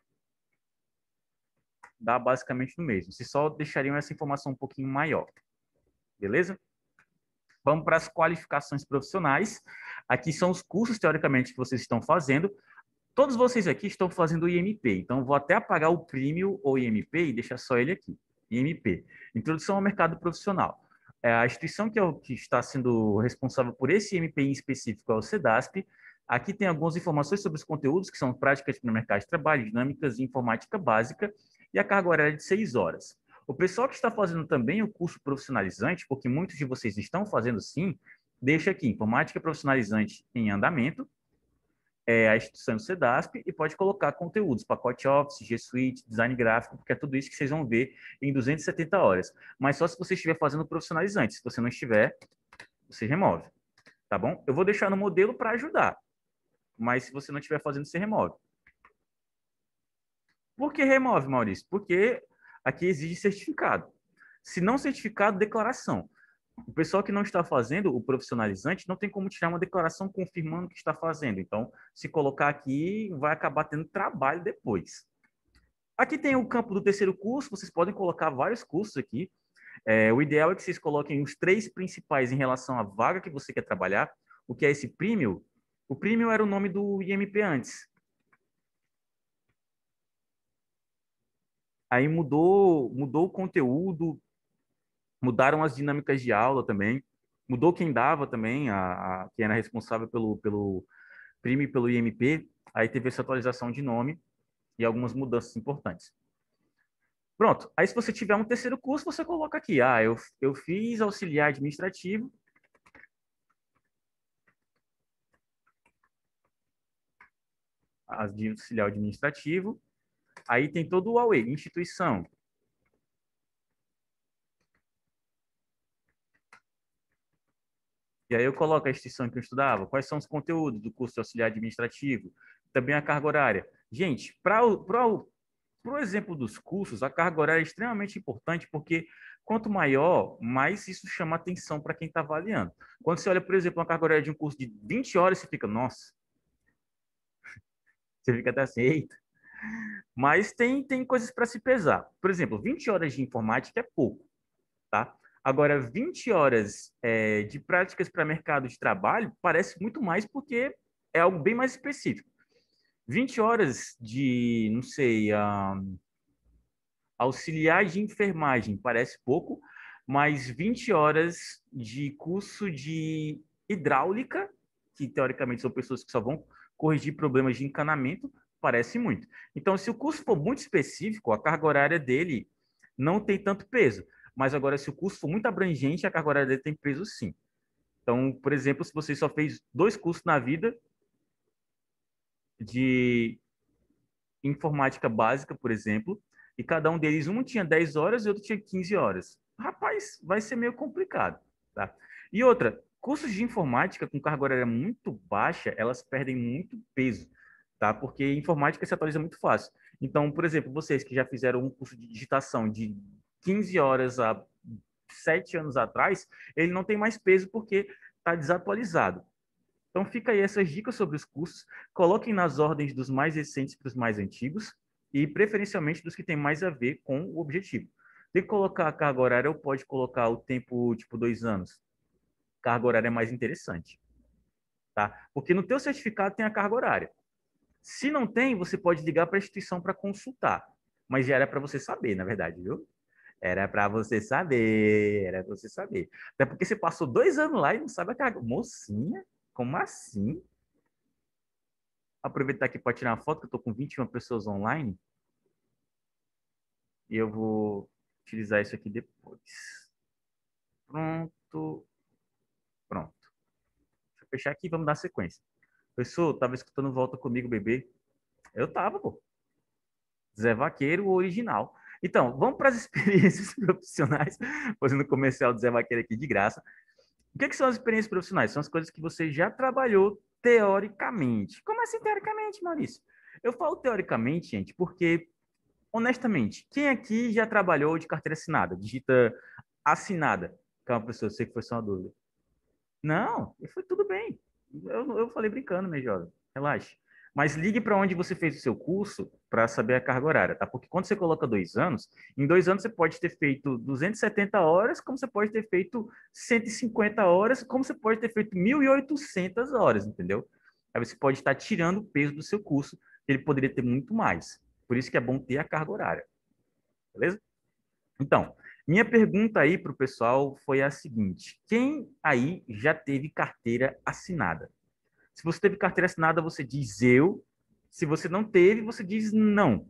Dá basicamente no mesmo. Se só deixariam essa informação um pouquinho maior. Beleza? Vamos para as qualificações profissionais. Aqui são os cursos, teoricamente, que vocês estão fazendo. Todos vocês aqui estão fazendo o IMP. Então, vou até apagar o Premium ou IMP e deixar só ele aqui. IMP. Introdução ao mercado profissional. A instituição que está sendo responsável por esse IMP em específico é o CEDASP. Aqui tem algumas informações sobre os conteúdos, que são práticas no mercado de trabalho, dinâmicas e informática básica, e a carga horária é de 6 horas. O pessoal que está fazendo também o curso profissionalizante, porque muitos de vocês estão fazendo sim, deixa aqui, informática profissionalizante em andamento, a instituição do CEDASP, e pode colocar conteúdos, pacote Office, G Suite, design gráfico, porque é tudo isso que vocês vão ver em 270 horas. Mas só se você estiver fazendo profissionalizante. Se você não estiver, você remove. Tá bom? Eu vou deixar no modelo para ajudar. Mas se você não estiver fazendo, você remove. Por que remove, Maurício? Porque aqui exige certificado. Se não certificado, declaração. O pessoal que não está fazendo o profissionalizante não tem como tirar uma declaração confirmando que está fazendo. Então, se colocar aqui, vai acabar tendo trabalho depois. Aqui tem o campo do terceiro curso, vocês podem colocar vários cursos aqui. O ideal é que vocês coloquem os 3 principais em relação à vaga que você quer trabalhar. O que é esse Premium? O Premium era o nome do IMP antes. Aí mudou o conteúdo, mudaram as dinâmicas de aula também. Mudou quem dava também, quem era responsável pelo PRIME e pelo IMP, aí teve essa atualização de nome e algumas mudanças importantes. Pronto, aí se você tiver um terceiro curso, você coloca aqui, eu fiz auxiliar administrativo, de auxiliar administrativo, aí tem todo o AUE, instituição. E aí eu coloco a instituição que eu estudava, quais são os conteúdos do curso de auxiliar administrativo, também a carga horária. Gente, para o exemplo dos cursos, a carga horária é extremamente importante porque quanto maior, mais isso chama atenção para quem está avaliando. Quando você olha, por exemplo, uma carga horária de um curso de 20 horas, você fica, nossa, você fica até assim, eita. Mas tem coisas para se pesar. Por exemplo, 20 horas de informática é pouco, tá? Agora, 20 horas de práticas para mercado de trabalho parece muito mais porque é algo bem mais específico. 20 horas de, não sei, auxiliar de enfermagem parece pouco, mas 20 horas de curso de hidráulica, que teoricamente são pessoas que só vão corrigir problemas de encanamento, parece muito. Então, se o curso for muito específico, a carga horária dele não tem tanto peso. Mas agora, se o curso for muito abrangente, a carga horária dele tem peso sim. Então, por exemplo, se você só fez 2 cursos na vida de informática básica, por exemplo, e cada um deles, um tinha 10 horas e outro tinha 15 horas. Rapaz, vai ser meio complicado, tá? E outra, cursos de informática com carga horária muito baixa, elas perdem muito peso, tá? Porque informática se atualiza muito fácil. Então, por exemplo, vocês que já fizeram um curso de digitação de 15 horas há 7 anos atrás, ele não tem mais peso porque está desatualizado. Então fica aí essas dicas sobre os cursos. Coloquem nas ordens dos mais recentes para os mais antigos e preferencialmente dos que têm mais a ver com o objetivo. Tem que colocar a carga horária ou pode colocar o tempo tipo 2 anos. Carga horária é mais interessante, tá? Porque no teu certificado tem a carga horária. Se não tem, você pode ligar para a instituição para consultar. Mas já era para você saber, na verdade, viu? Era para você saber, era para você saber. Até porque você passou 2 anos lá e não sabe a carga. Mocinha, como assim? Aproveitar aqui para tirar uma foto, que eu estou com 21 pessoas online. E eu vou utilizar isso aqui depois. Pronto. Pronto. Deixa eu fechar aqui e vamos dar sequência. Pessoal, tava escutando Volta Comigo, bebê. Eu tava, pô. Zé Vaqueiro, o original. Então, vamos para as experiências profissionais, fazendo comercial do Zé Vaqueiro aqui de graça. O que são as experiências profissionais? São as coisas que você já trabalhou teoricamente. Como assim teoricamente, Maurício? Eu falo teoricamente, gente, porque honestamente, quem aqui já trabalhou de carteira assinada? Digita assinada. Calma, professor, eu sei que foi só uma dúvida. Não, foi tudo bem. Eu falei brincando, meu jovem. Relaxe. Mas ligue para onde você fez o seu curso para saber a carga horária, tá? Porque quando você coloca 2 anos, em 2 anos você pode ter feito 270 horas, como você pode ter feito 150 horas, como você pode ter feito 1.800 horas, entendeu? Aí você pode estar tirando o peso do seu curso, que ele poderia ter muito mais. Por isso que é bom ter a carga horária, beleza? Então, minha pergunta aí para o pessoal foi a seguinte: quem aí já teve carteira assinada? Se você teve carteira assinada, você diz eu. Se você não teve, você diz não.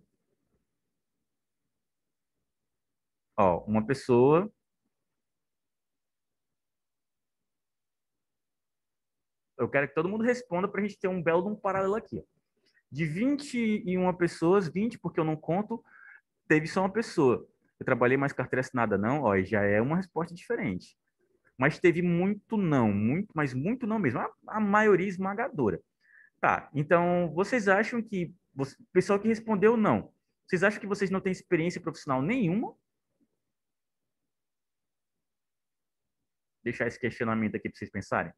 Ó, uma pessoa. Eu quero que todo mundo responda para a gente ter um belo de um paralelo aqui. Ó. De 21 pessoas, 20, porque eu não conto, teve só uma pessoa. Eu trabalhei mais carteira assinada, não, ó, já é uma resposta diferente. Mas teve muito não, muito, mas muito não mesmo. A maioria esmagadora. Tá, então vocês acham que, o pessoal que respondeu não, vocês acham que vocês não têm experiência profissional nenhuma? Deixar esse questionamento aqui para vocês pensarem.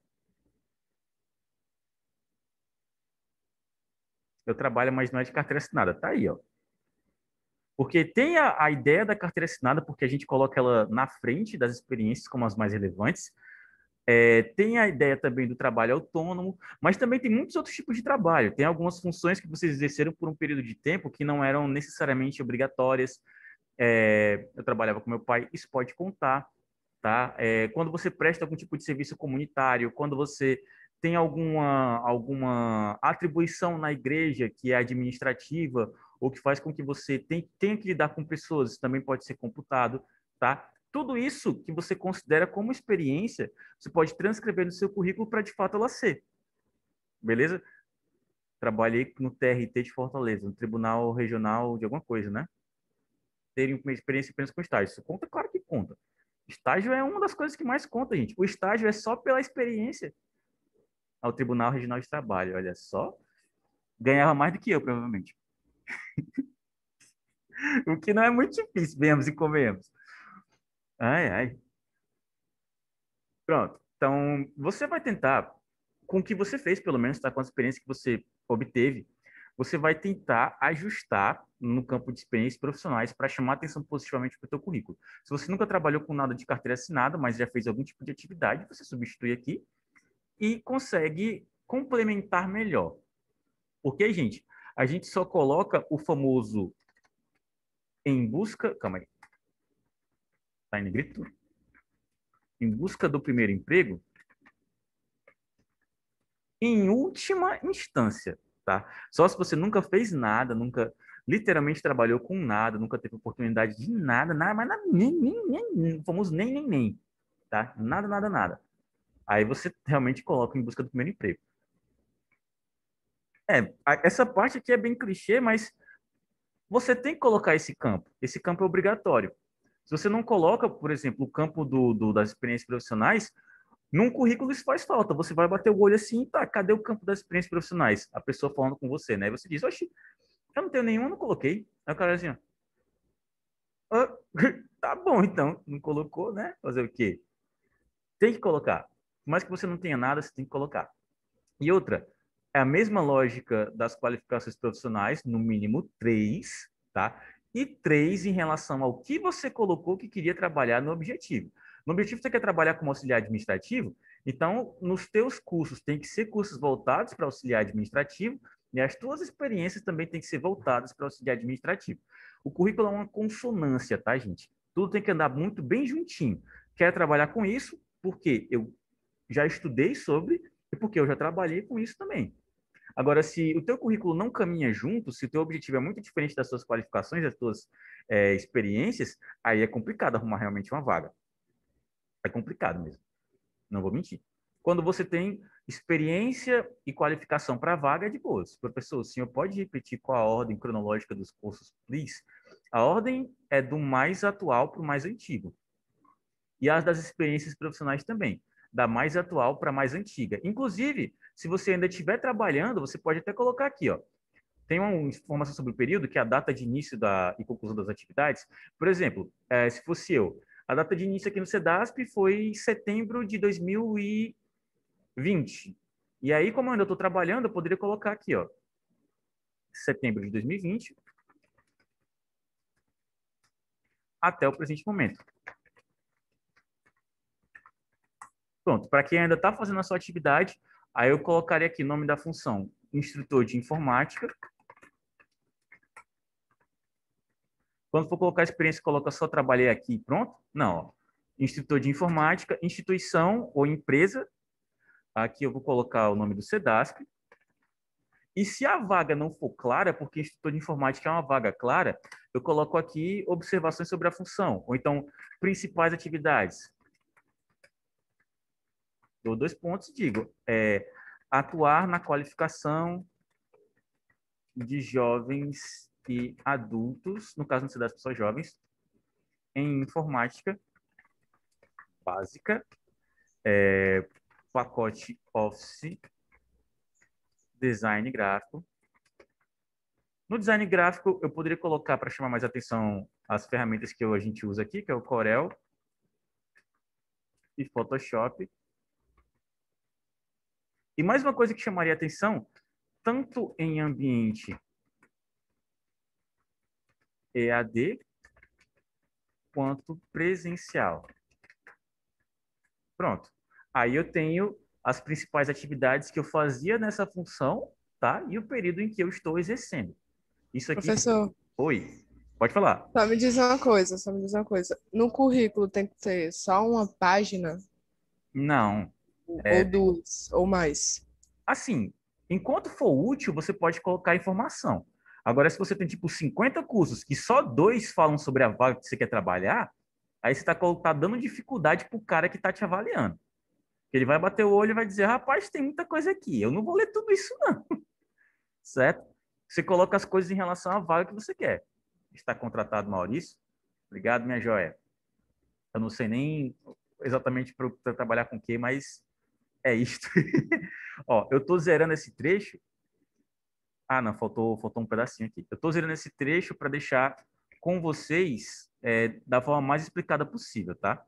Eu trabalho, mas não é de carteira assinada. Tá aí, ó. Porque tem a ideia da carteira assinada, porque a gente coloca ela na frente das experiências como as mais relevantes. Tem a ideia também do trabalho autônomo, mas também tem muitos outros tipos de trabalho. Tem algumas funções que vocês exerceram por um período de tempo que não eram necessariamente obrigatórias. Eu trabalhava com meu pai, isso pode contar. tá? Quando você presta algum tipo de serviço comunitário, quando você tem alguma atribuição na igreja que é administrativa ou que faz com que você tenha que lidar com pessoas, isso também pode ser computado, tá? Tudo isso que você considera como experiência, você pode transcrever no seu currículo para de fato ela ser, beleza? Trabalhei no TRT de Fortaleza, no Tribunal Regional de alguma coisa, né? Terem uma experiência apenas com estágio. Isso conta? Claro que conta. Estágio é uma das coisas que mais conta, gente. O estágio é só pela experiência ao Tribunal Regional de Trabalho. Olha só. Ganhava mais do que eu, provavelmente. O que não é muito difícil, venhamos e convenhamos. Ai, ai. Pronto. Então, você vai tentar, com o que você fez, pelo menos, tá? Com a experiência que você obteve, você vai tentar ajustar no campo de experiências profissionais para chamar atenção positivamente para o teu currículo. Se você nunca trabalhou com nada de carteira assinada, mas já fez algum tipo de atividade, você substitui aqui e consegue complementar melhor. Porque, gente, a gente só coloca o famoso em busca... Calma aí. Tá em negrito? Em busca do primeiro emprego em última instância, tá? Só se você nunca fez nada, nunca literalmente trabalhou com nada, nunca teve oportunidade de nada, nada, mas nada, nem, o famoso nem, tá? Nada, nada, nada. Aí você realmente coloca em busca do primeiro emprego. Essa parte aqui é bem clichê, mas você tem que colocar esse campo. Esse campo é obrigatório. Se você não coloca, por exemplo, o campo das experiências profissionais, num currículo isso faz falta. Você vai bater o olho assim, tá, cadê o campo das experiências profissionais? A pessoa falando com você, né? Aí você diz, oxi, eu não tenho nenhuma, não coloquei. Aí o cara assim, ó, "Ah, tá bom então, não colocou, né? Fazer o quê? Tem que colocar. Por mais que você não tenha nada, você tem que colocar. E outra, é a mesma lógica das qualificações profissionais, no mínimo três, tá? E três em relação ao que você colocou que queria trabalhar no objetivo. No objetivo, você quer trabalhar como auxiliar administrativo? Então, nos teus cursos, tem que ser cursos voltados para auxiliar administrativo e as tuas experiências também têm que ser voltadas para auxiliar administrativo. O currículo é uma consonância, tá, gente? Tudo tem que andar muito bem juntinho. Quer trabalhar com isso? Porque eu já estudei sobre e porque eu já trabalhei com isso também. Agora, se o teu currículo não caminha junto, se o teu objetivo é muito diferente das suas qualificações, das suas experiências, aí é complicado arrumar realmente uma vaga. É complicado mesmo, não vou mentir. Quando você tem experiência e qualificação para a vaga, é de boas. Professor, o senhor pode repetir qual a ordem cronológica dos cursos, please? A ordem é do mais atual para o mais antigo. E as das experiências profissionais também, da mais atual para a mais antiga. Inclusive, se você ainda estiver trabalhando, você pode até colocar aqui, ó. Tem uma informação sobre o período, que é a data de início e conclusão das atividades. Por exemplo, se fosse eu, a data de início aqui no CEDASP foi setembro de 2020. E aí, como eu ainda estou trabalhando, eu poderia colocar aqui, ó, setembro de 2020 até o presente momento. Pronto, para quem ainda está fazendo a sua atividade, aí eu colocaria aqui o nome da função, instrutor de informática. Quando for colocar experiência, coloca só trabalhei aqui, pronto? Não, ó. Instrutor de informática, instituição ou empresa. Aqui eu vou colocar o nome do CEDASP. E se a vaga não for clara, porque instrutor de informática é uma vaga clara, eu coloco aqui observações sobre a função, ou então principais atividades. Dou 2 pontos e digo, atuar na qualificação de jovens e adultos, no caso não se das pessoas jovens, em informática básica, pacote Office, design gráfico. No design gráfico, eu poderia colocar para chamar mais atenção as ferramentas que a gente usa aqui, que é o Corel e Photoshop. E mais uma coisa que chamaria atenção, tanto em ambiente EAD quanto presencial. Pronto. Aí eu tenho as principais atividades que eu fazia nessa função, tá? E o período em que eu estou exercendo. Isso aqui. Professor, Oi. Pode falar. Só me diz uma coisa, só me diz uma coisa. No currículo tem que ter só uma página, Não. ou É, duas, ou mais. assim, enquanto for útil, você pode colocar informação. Agora, se você tem, tipo, 50 cursos que só dois falam sobre a vaga que você quer trabalhar, aí você tá dando dificuldade pro cara que tá te avaliando. Ele vai bater o olho e vai dizer, rapaz, tem muita coisa aqui, eu não vou ler tudo isso não, certo? Você coloca as coisas em relação à vaga que você quer. Está contratado, Maurício? Obrigado, minha joia. Eu não sei nem exatamente para trabalhar com o quê, mas é isto. Ó, eu estou zerando esse trecho. Ah, não, faltou um pedacinho aqui. Eu estou zerando esse trecho para deixar com vocês da forma mais explicada possível, tá?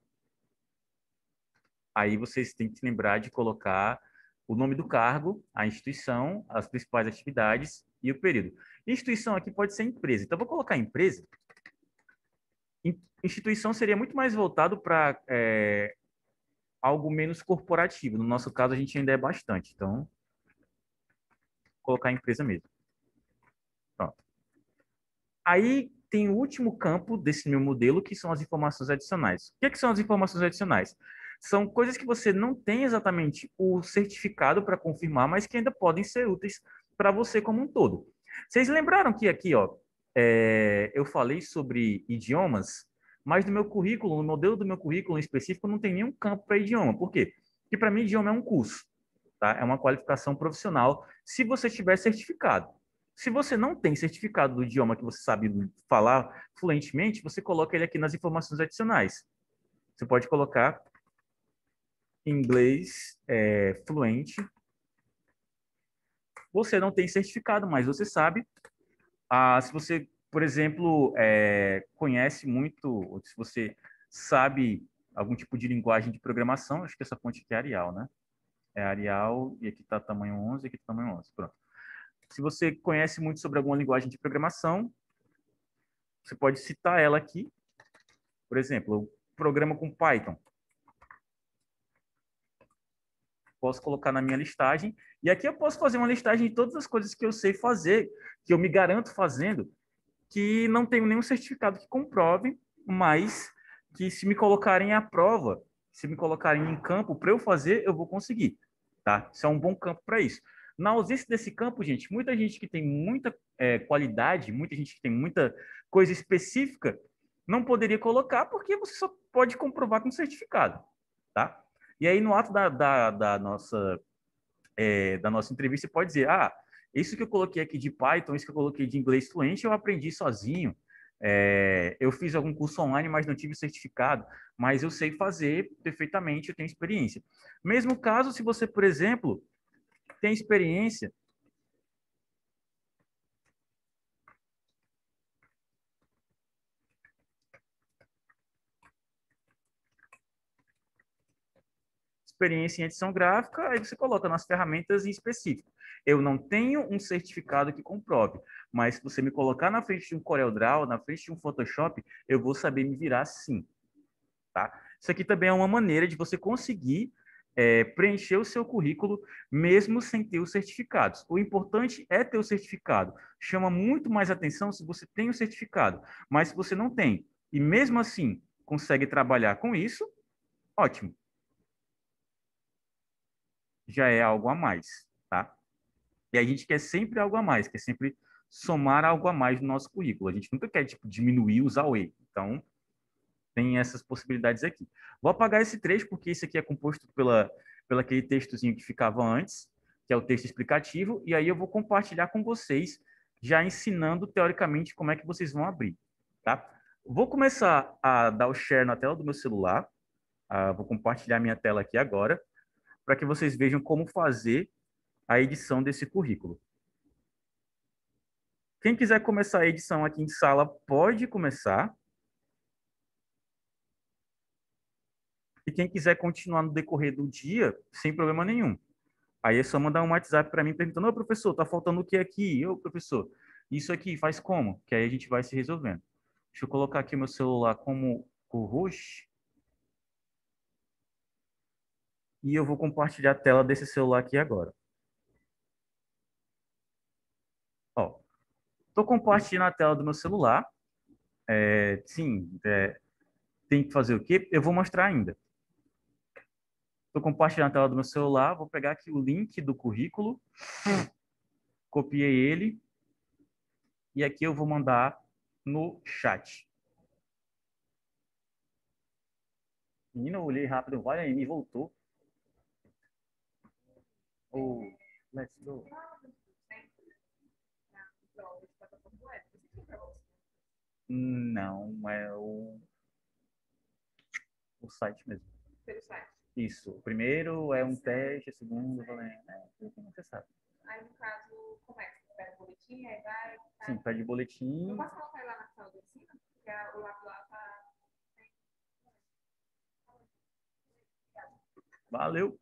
Aí vocês têm que lembrar de colocar o nome do cargo, a instituição, as principais atividades e o período. Instituição aqui pode ser empresa. Então, eu vou colocar empresa. Instituição seria muito mais voltado para algo menos corporativo. No nosso caso, a gente ainda é bastante. Então, vou colocar empresa mesmo. Pronto. Aí tem o último campo desse meu modelo, que são as informações adicionais. O que são as informações adicionais? São coisas que você não tem exatamente o certificado para confirmar, mas que ainda podem ser úteis para você como um todo. Vocês lembraram que aqui, ó, eu falei sobre idiomas, mas no meu currículo, no modelo do meu currículo em específico, não tem nenhum campo para idioma. Por quê? Porque para mim, idioma é um curso, tá? É uma qualificação profissional se você tiver certificado. Se você não tem certificado do idioma que você sabe falar fluentemente, você coloca ele aqui nas informações adicionais. Você pode colocar inglês fluente. Você não tem certificado, mas você sabe. Se você, por exemplo, conhece muito, ou se você sabe algum tipo de linguagem de programação, acho que essa fonte aqui é Arial, né? É Arial e aqui está tamanho 11, aqui está tamanho 11. Pronto. Se você conhece muito sobre alguma linguagem de programação, você pode citar ela aqui. Por exemplo, eu programo com Python. Posso colocar na minha listagem. E aqui eu posso fazer uma listagem de todas as coisas que eu sei fazer, que eu me garanto fazendo, que não tenho nenhum certificado que comprove, mas que se me colocarem à prova, se me colocarem em campo para eu fazer, eu vou conseguir. Tá? Isso é um bom campo para isso. Na ausência desse campo, gente, muita gente que tem muita qualidade, muita gente que tem muita coisa específica, não poderia colocar porque você só pode comprovar com certificado. Tá? E aí, no ato da nossa entrevista, você pode dizer, isso que eu coloquei aqui de Python, isso que eu coloquei de inglês fluente, eu aprendi sozinho. Eu fiz algum curso online, mas não tive certificado, mas eu sei fazer perfeitamente, eu tenho experiência. Mesmo caso, se você, por exemplo, tem experiência em edição gráfica, aí você coloca nas ferramentas em específico. Eu não tenho um certificado que comprove, mas se você me colocar na frente de um CorelDRAW, na frente de um Photoshop, eu vou saber me virar sim, tá? Isso aqui também é uma maneira de você conseguir preencher o seu currículo mesmo sem ter os certificados. O importante é ter o certificado. Chama muito mais atenção se você tem o certificado, mas se você não tem e mesmo assim consegue trabalhar com isso, ótimo, já é algo a mais, tá? E a gente quer sempre algo a mais, quer sempre somar algo a mais no nosso currículo. A gente nunca quer tipo, diminuir, usar o E. Então, tem essas possibilidades aqui. Vou apagar esse trecho, porque esse aqui é composto pela aquele textozinho que ficava antes, que é o texto explicativo, e aí eu vou compartilhar com vocês, já ensinando teoricamente como é que vocês vão abrir, tá? Vou começar a dar o share na tela do meu celular, vou compartilhar minha tela aqui agora, para que vocês vejam como fazer a edição desse currículo. Quem quiser começar a edição aqui em sala, pode começar. E quem quiser continuar no decorrer do dia, sem problema nenhum. Aí é só mandar um WhatsApp para mim perguntando: Ô, professor, tá faltando o que aqui? Ô, professor, isso aqui faz como? Que aí a gente vai se resolvendo. Deixa eu colocar aqui meu celular como o host e eu vou compartilhar a tela desse celular aqui agora. Ó, tô compartilhando a tela do meu celular. Sim, tem que fazer o quê? Eu vou mostrar ainda. Estou compartilhando a tela do meu celular, vou pegar aqui o link do currículo, copiei ele, e aqui eu vou mandar no chat. Menina, eu olhei rápido, olha aí, me voltou. Oh, let's go. Não, é o site mesmo. Pelo site. Isso. O primeiro é um teste, o segundo, valendo. Como você sabe. Aí, no caso, como é que você pega o boletim? Aí vai. Sim, pede boletim. Eu posso colocar ele lá na sala de ensino? Porque o lado lá tá. Valeu.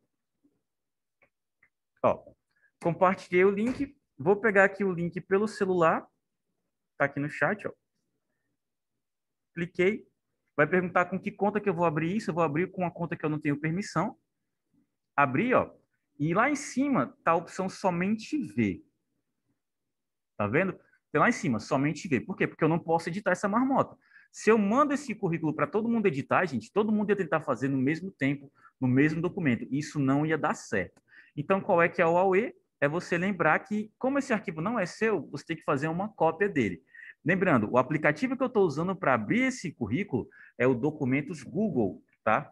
Ó, compartilhei o link. Vou pegar aqui o link pelo celular. Tá aqui no chat, ó. Cliquei. Vai perguntar com que conta que eu vou abrir isso. Eu vou abrir com uma conta que eu não tenho permissão. Abri, ó. E lá em cima tá a opção somente ver. Tá vendo? Tem lá em cima, somente ver. Por quê? Porque eu não posso editar essa marmota. Se eu mando esse currículo para todo mundo editar, gente, todo mundo ia tentar fazer no mesmo tempo, no mesmo documento. Isso não ia dar certo. Então, qual é que é o AUE? É você lembrar que, como esse arquivo não é seu, você tem que fazer uma cópia dele. Lembrando, o aplicativo que eu estou usando para abrir esse currículo é o Documentos Google, tá?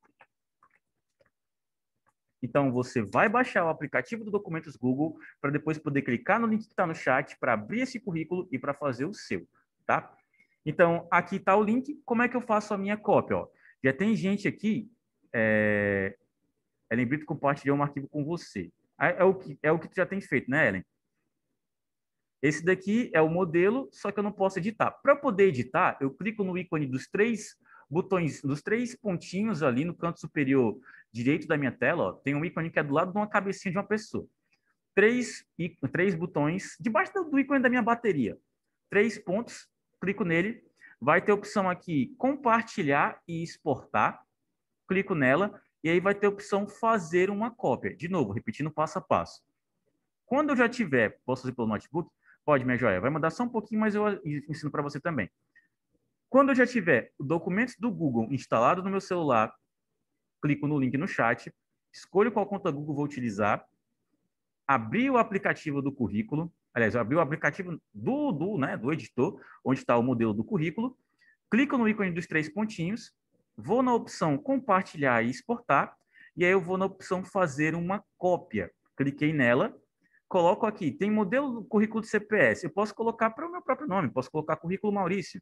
Então, você vai baixar o aplicativo do Documentos Google para depois poder clicar no link que está no chat para abrir esse currículo e para fazer o seu, tá? Então, aqui está o link. Como é que eu faço a minha cópia? Ó? Já tem gente aqui, Ellen Brito compartilhou um arquivo com você. É o que tu já tem feito, né, Ellen? Esse daqui é o modelo, só que eu não posso editar. Para eu poder editar, eu clico no ícone dos três botões, dos três pontinhos ali no canto superior direito da minha tela. Ó, tem um ícone que é do lado de uma cabecinha de uma pessoa. Três botões, debaixo do ícone da minha bateria. 3 pontos, clico nele. Vai ter a opção aqui, compartilhar e exportar. Clico nela e aí vai ter a opção fazer uma cópia. De novo, repetindo passo a passo. Quando eu já tiver, posso fazer pelo notebook? Pode, minha joia. Vai mudar só um pouquinho, mas eu ensino para você também. Quando eu já tiver o documentos do Google instalado no meu celular, clico no link no chat, escolho qual conta Google vou utilizar, abrir o aplicativo do currículo, aliás, abrir o aplicativo do editor, onde está o modelo do currículo, clico no ícone dos três pontinhos, vou na opção compartilhar e exportar, e aí eu vou na opção fazer uma cópia. Cliquei nela, coloco aqui, tem modelo do currículo de CPS, eu posso colocar para o meu próprio nome, posso colocar currículo Maurício.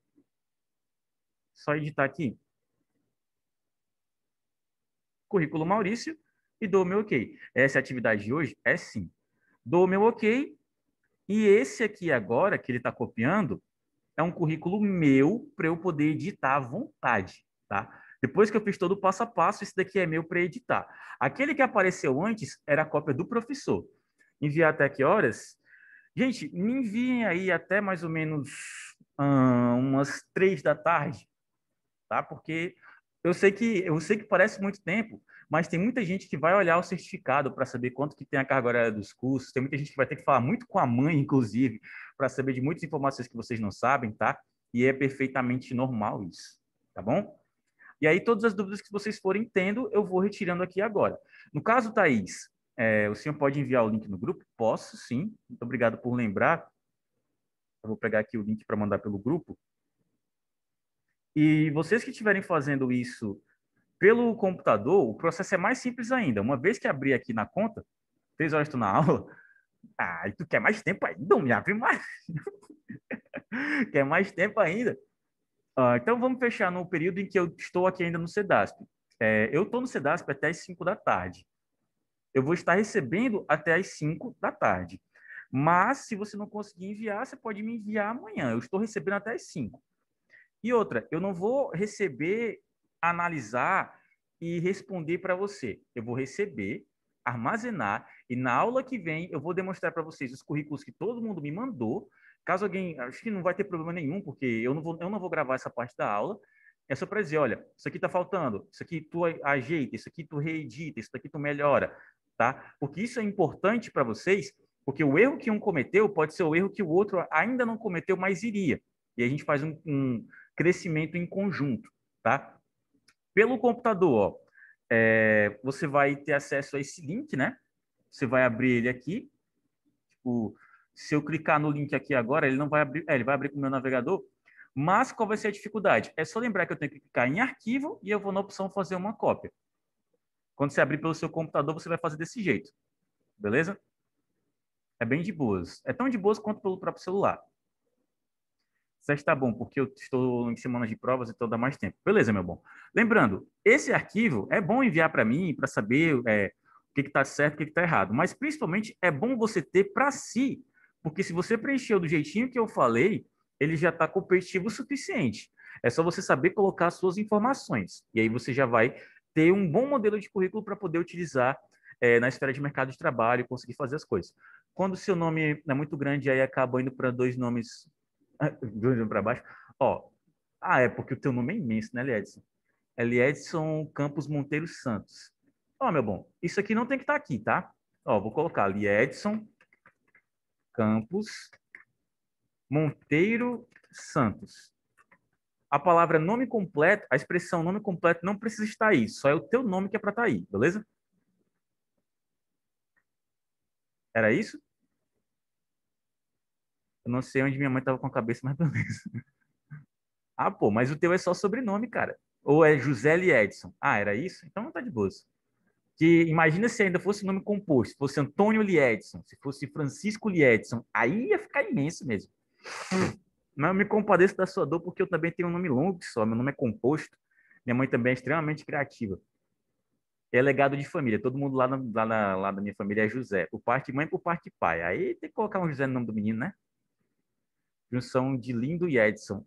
Só editar aqui. Currículo Maurício e dou o meu ok. Essa atividade de hoje é sim. Dou o meu ok e esse aqui agora, que ele está copiando, é um currículo meu para eu poder editar à vontade, tá? Depois que eu fiz todo o passo a passo, esse daqui é meu para editar. Aquele que apareceu antes era a cópia do professor. Enviar até que horas? Gente, me enviem aí até mais ou menos umas 3 da tarde, tá? Porque eu sei que parece muito tempo, mas tem muita gente que vai olhar o certificado para saber quanto que tem a carga horária dos cursos. Tem muita gente que vai ter que falar muito com a mãe, inclusive, para saber de muitas informações que vocês não sabem, tá? E é perfeitamente normal isso, tá bom? E aí, todas as dúvidas que vocês forem tendo, eu vou retirando aqui agora. No caso, Thaís, o senhor pode enviar o link no grupo? Posso, sim. Muito obrigado por lembrar. Eu vou pegar aqui o link para mandar pelo grupo. E vocês que estiverem fazendo isso pelo computador, o processo é mais simples ainda. Uma vez que abrir aqui na conta, 3 horas estou na aula, e tu quer mais tempo ainda? Não me abre mais. Quer mais tempo ainda? Então vamos fechar no período em que eu estou aqui ainda no CEDASP. Eu estou no CEDASP até as 5 da tarde. Eu vou estar recebendo até as 5 da tarde. Mas, se você não conseguir enviar, você pode me enviar amanhã. Eu estou recebendo até as 5. E outra, eu não vou receber, analisar e responder para você. Eu vou receber, armazenar e na aula que vem eu vou demonstrar para vocês os currículos que todo mundo me mandou. Caso alguém, acho que não vai ter problema nenhum, porque eu não vou gravar essa parte da aula. É só para dizer, olha, isso aqui está faltando, isso aqui tu ajeita, isso aqui tu reedita, isso aqui tu melhora, tá? Porque isso é importante para vocês, porque o erro que um cometeu pode ser o erro que o outro ainda não cometeu, mas iria. E a gente faz um crescimento em conjunto, tá? Pelo computador, ó, você vai ter acesso a esse link, né? Você vai abrir ele aqui. Tipo, se eu clicar no link aqui agora, ele não vai abrir, ele vai abrir com o meu navegador. Mas qual vai ser a dificuldade? É só lembrar que eu tenho que clicar em arquivo e eu vou na opção fazer uma cópia. Quando você abrir pelo seu computador, você vai fazer desse jeito. Beleza? É bem de boas. É tão de boas quanto pelo próprio celular. Isso está bom, porque eu estou em semanas de provas, então dá mais tempo. Beleza, meu bom. Lembrando, esse arquivo é bom enviar para mim, para saber o que está certo, o que está errado. Mas, principalmente, é bom você ter para si, porque se você preencheu do jeitinho que eu falei, ele já está competitivo o suficiente. É só você saber colocar suas informações. E aí você já vai ter um bom modelo de currículo para poder utilizar na esfera de mercado de trabalho e conseguir fazer as coisas. Quando o seu nome é muito grande, aí acaba indo para dois nomes para baixo. Ó, é porque o teu nome é imenso, né, Liedson? É Liedson Campos Monteiro Santos. Ó, meu bom, isso aqui não tem que estar aqui, tá? Ó, vou colocar Liedson Campos Monteiro Santos. A palavra nome completo, a expressão nome completo não precisa estar aí, só é o teu nome que é para estar aí, beleza? Era isso? Eu não sei onde minha mãe estava com a cabeça, mas beleza. Ah, pô, mas o teu é só sobrenome, cara. Ou é José Liedson. Ah, era isso? Então não tá de boa. Que imagina se ainda fosse nome composto, se fosse Antônio Liedson, se fosse Francisco Liedson, aí ia ficar imenso mesmo. Mas eu me compadeço da sua dor porque eu também tenho um nome longo só, meu nome é composto. Minha mãe também é extremamente criativa. É legado de família, todo mundo lá da minha família é José, por parte de mãe e por parte de pai. Aí tem que colocar um José no nome do menino, né? Junção de Lindo e Edson.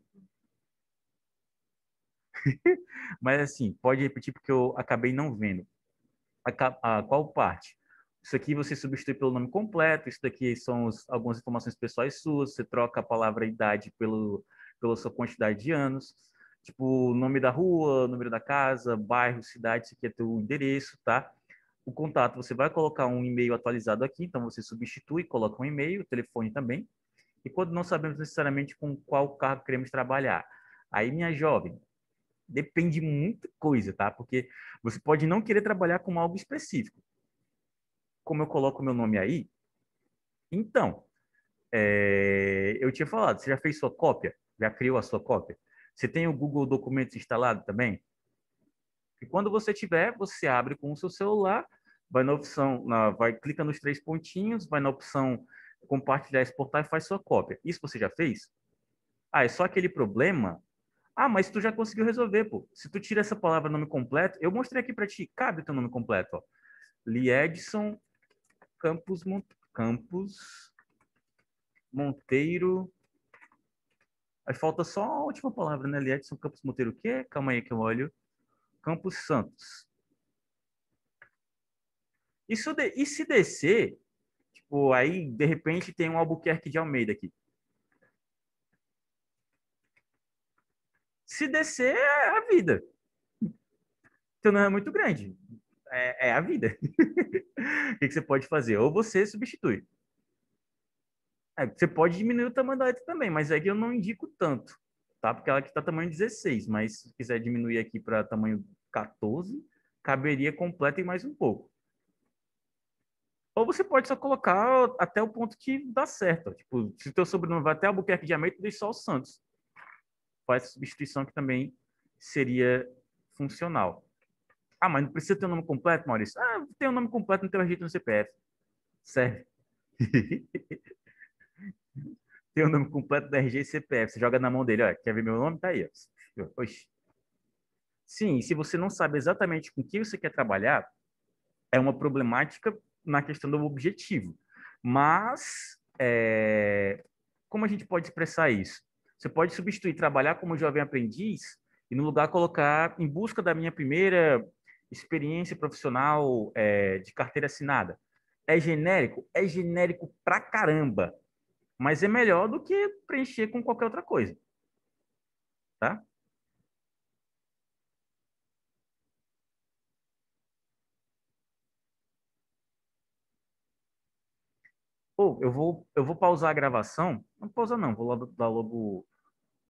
Mas assim, pode repetir porque eu acabei não vendo. Qual parte? Isso aqui você substitui pelo nome completo, isso daqui são algumas informações pessoais suas, você troca a palavra idade pela sua quantidade de anos, tipo nome da rua, número da casa, bairro, cidade, isso aqui é teu endereço, tá? O contato, você vai colocar um e-mail atualizado aqui, então você substitui, coloca um e-mail, telefone também, e quando não sabemos necessariamente com qual cargo queremos trabalhar, aí, minha jovem, depende de muita coisa, tá? Porque você pode não querer trabalhar com algo específico. Como eu coloco meu nome aí, então, eu tinha falado, você já fez sua cópia? Já criou a sua cópia? Você tem o Google Documentos instalado também? E quando você tiver, você abre com o seu celular, vai na opção, clica nos três pontinhos, vai na opção compartilhar, exportar e faz sua cópia. Isso você já fez? Ah, é só aquele problema. Ah, mas tu já conseguiu resolver, pô. Se tu tira essa palavra nome completo, eu mostrei aqui para ti, cabe o teu nome completo, ó. Liedson Campos Monteiro. Aí falta só a última palavra, né? Liedson Campos Monteiro o quê? Calma aí que eu olho. Campos Santos. E se descer, tipo, aí de repente tem um Albuquerque de Almeida aqui. Se descer, é a vida. Então não é muito grande. É a vida. O que você pode fazer? Ou você substitui. Você pode diminuir o tamanho da letra também, mas aqui eu não indico tanto, tá? Porque ela aqui está tamanho 16, mas se quiser diminuir aqui para tamanho 14, caberia completa e mais um pouco. Ou você pode só colocar até o ponto que dá certo. Tipo, se o teu sobrenome vai até Albuquerque de Almeida, deixa só o Santos. Faz a substituição que também seria funcional. Ah, mas não precisa ter o nome completo, Maurício? Ah, tem o nome completo no teu registro no CPF. Serve. Tem o nome completo do RG e CPF. Você joga na mão dele, ó. Quer ver meu nome? Tá aí, ó. Oxi. Sim, e se você não sabe exatamente com que você quer trabalhar, é uma problemática na questão do objetivo. Mas, como a gente pode expressar isso? Você pode substituir trabalhar como jovem aprendiz e no lugar colocar em busca da minha primeira experiência profissional de carteira assinada. É genérico? É genérico pra caramba. Mas é melhor do que preencher com qualquer outra coisa, tá? Ou eu vou pausar a gravação. Não pausa não, vou dar logo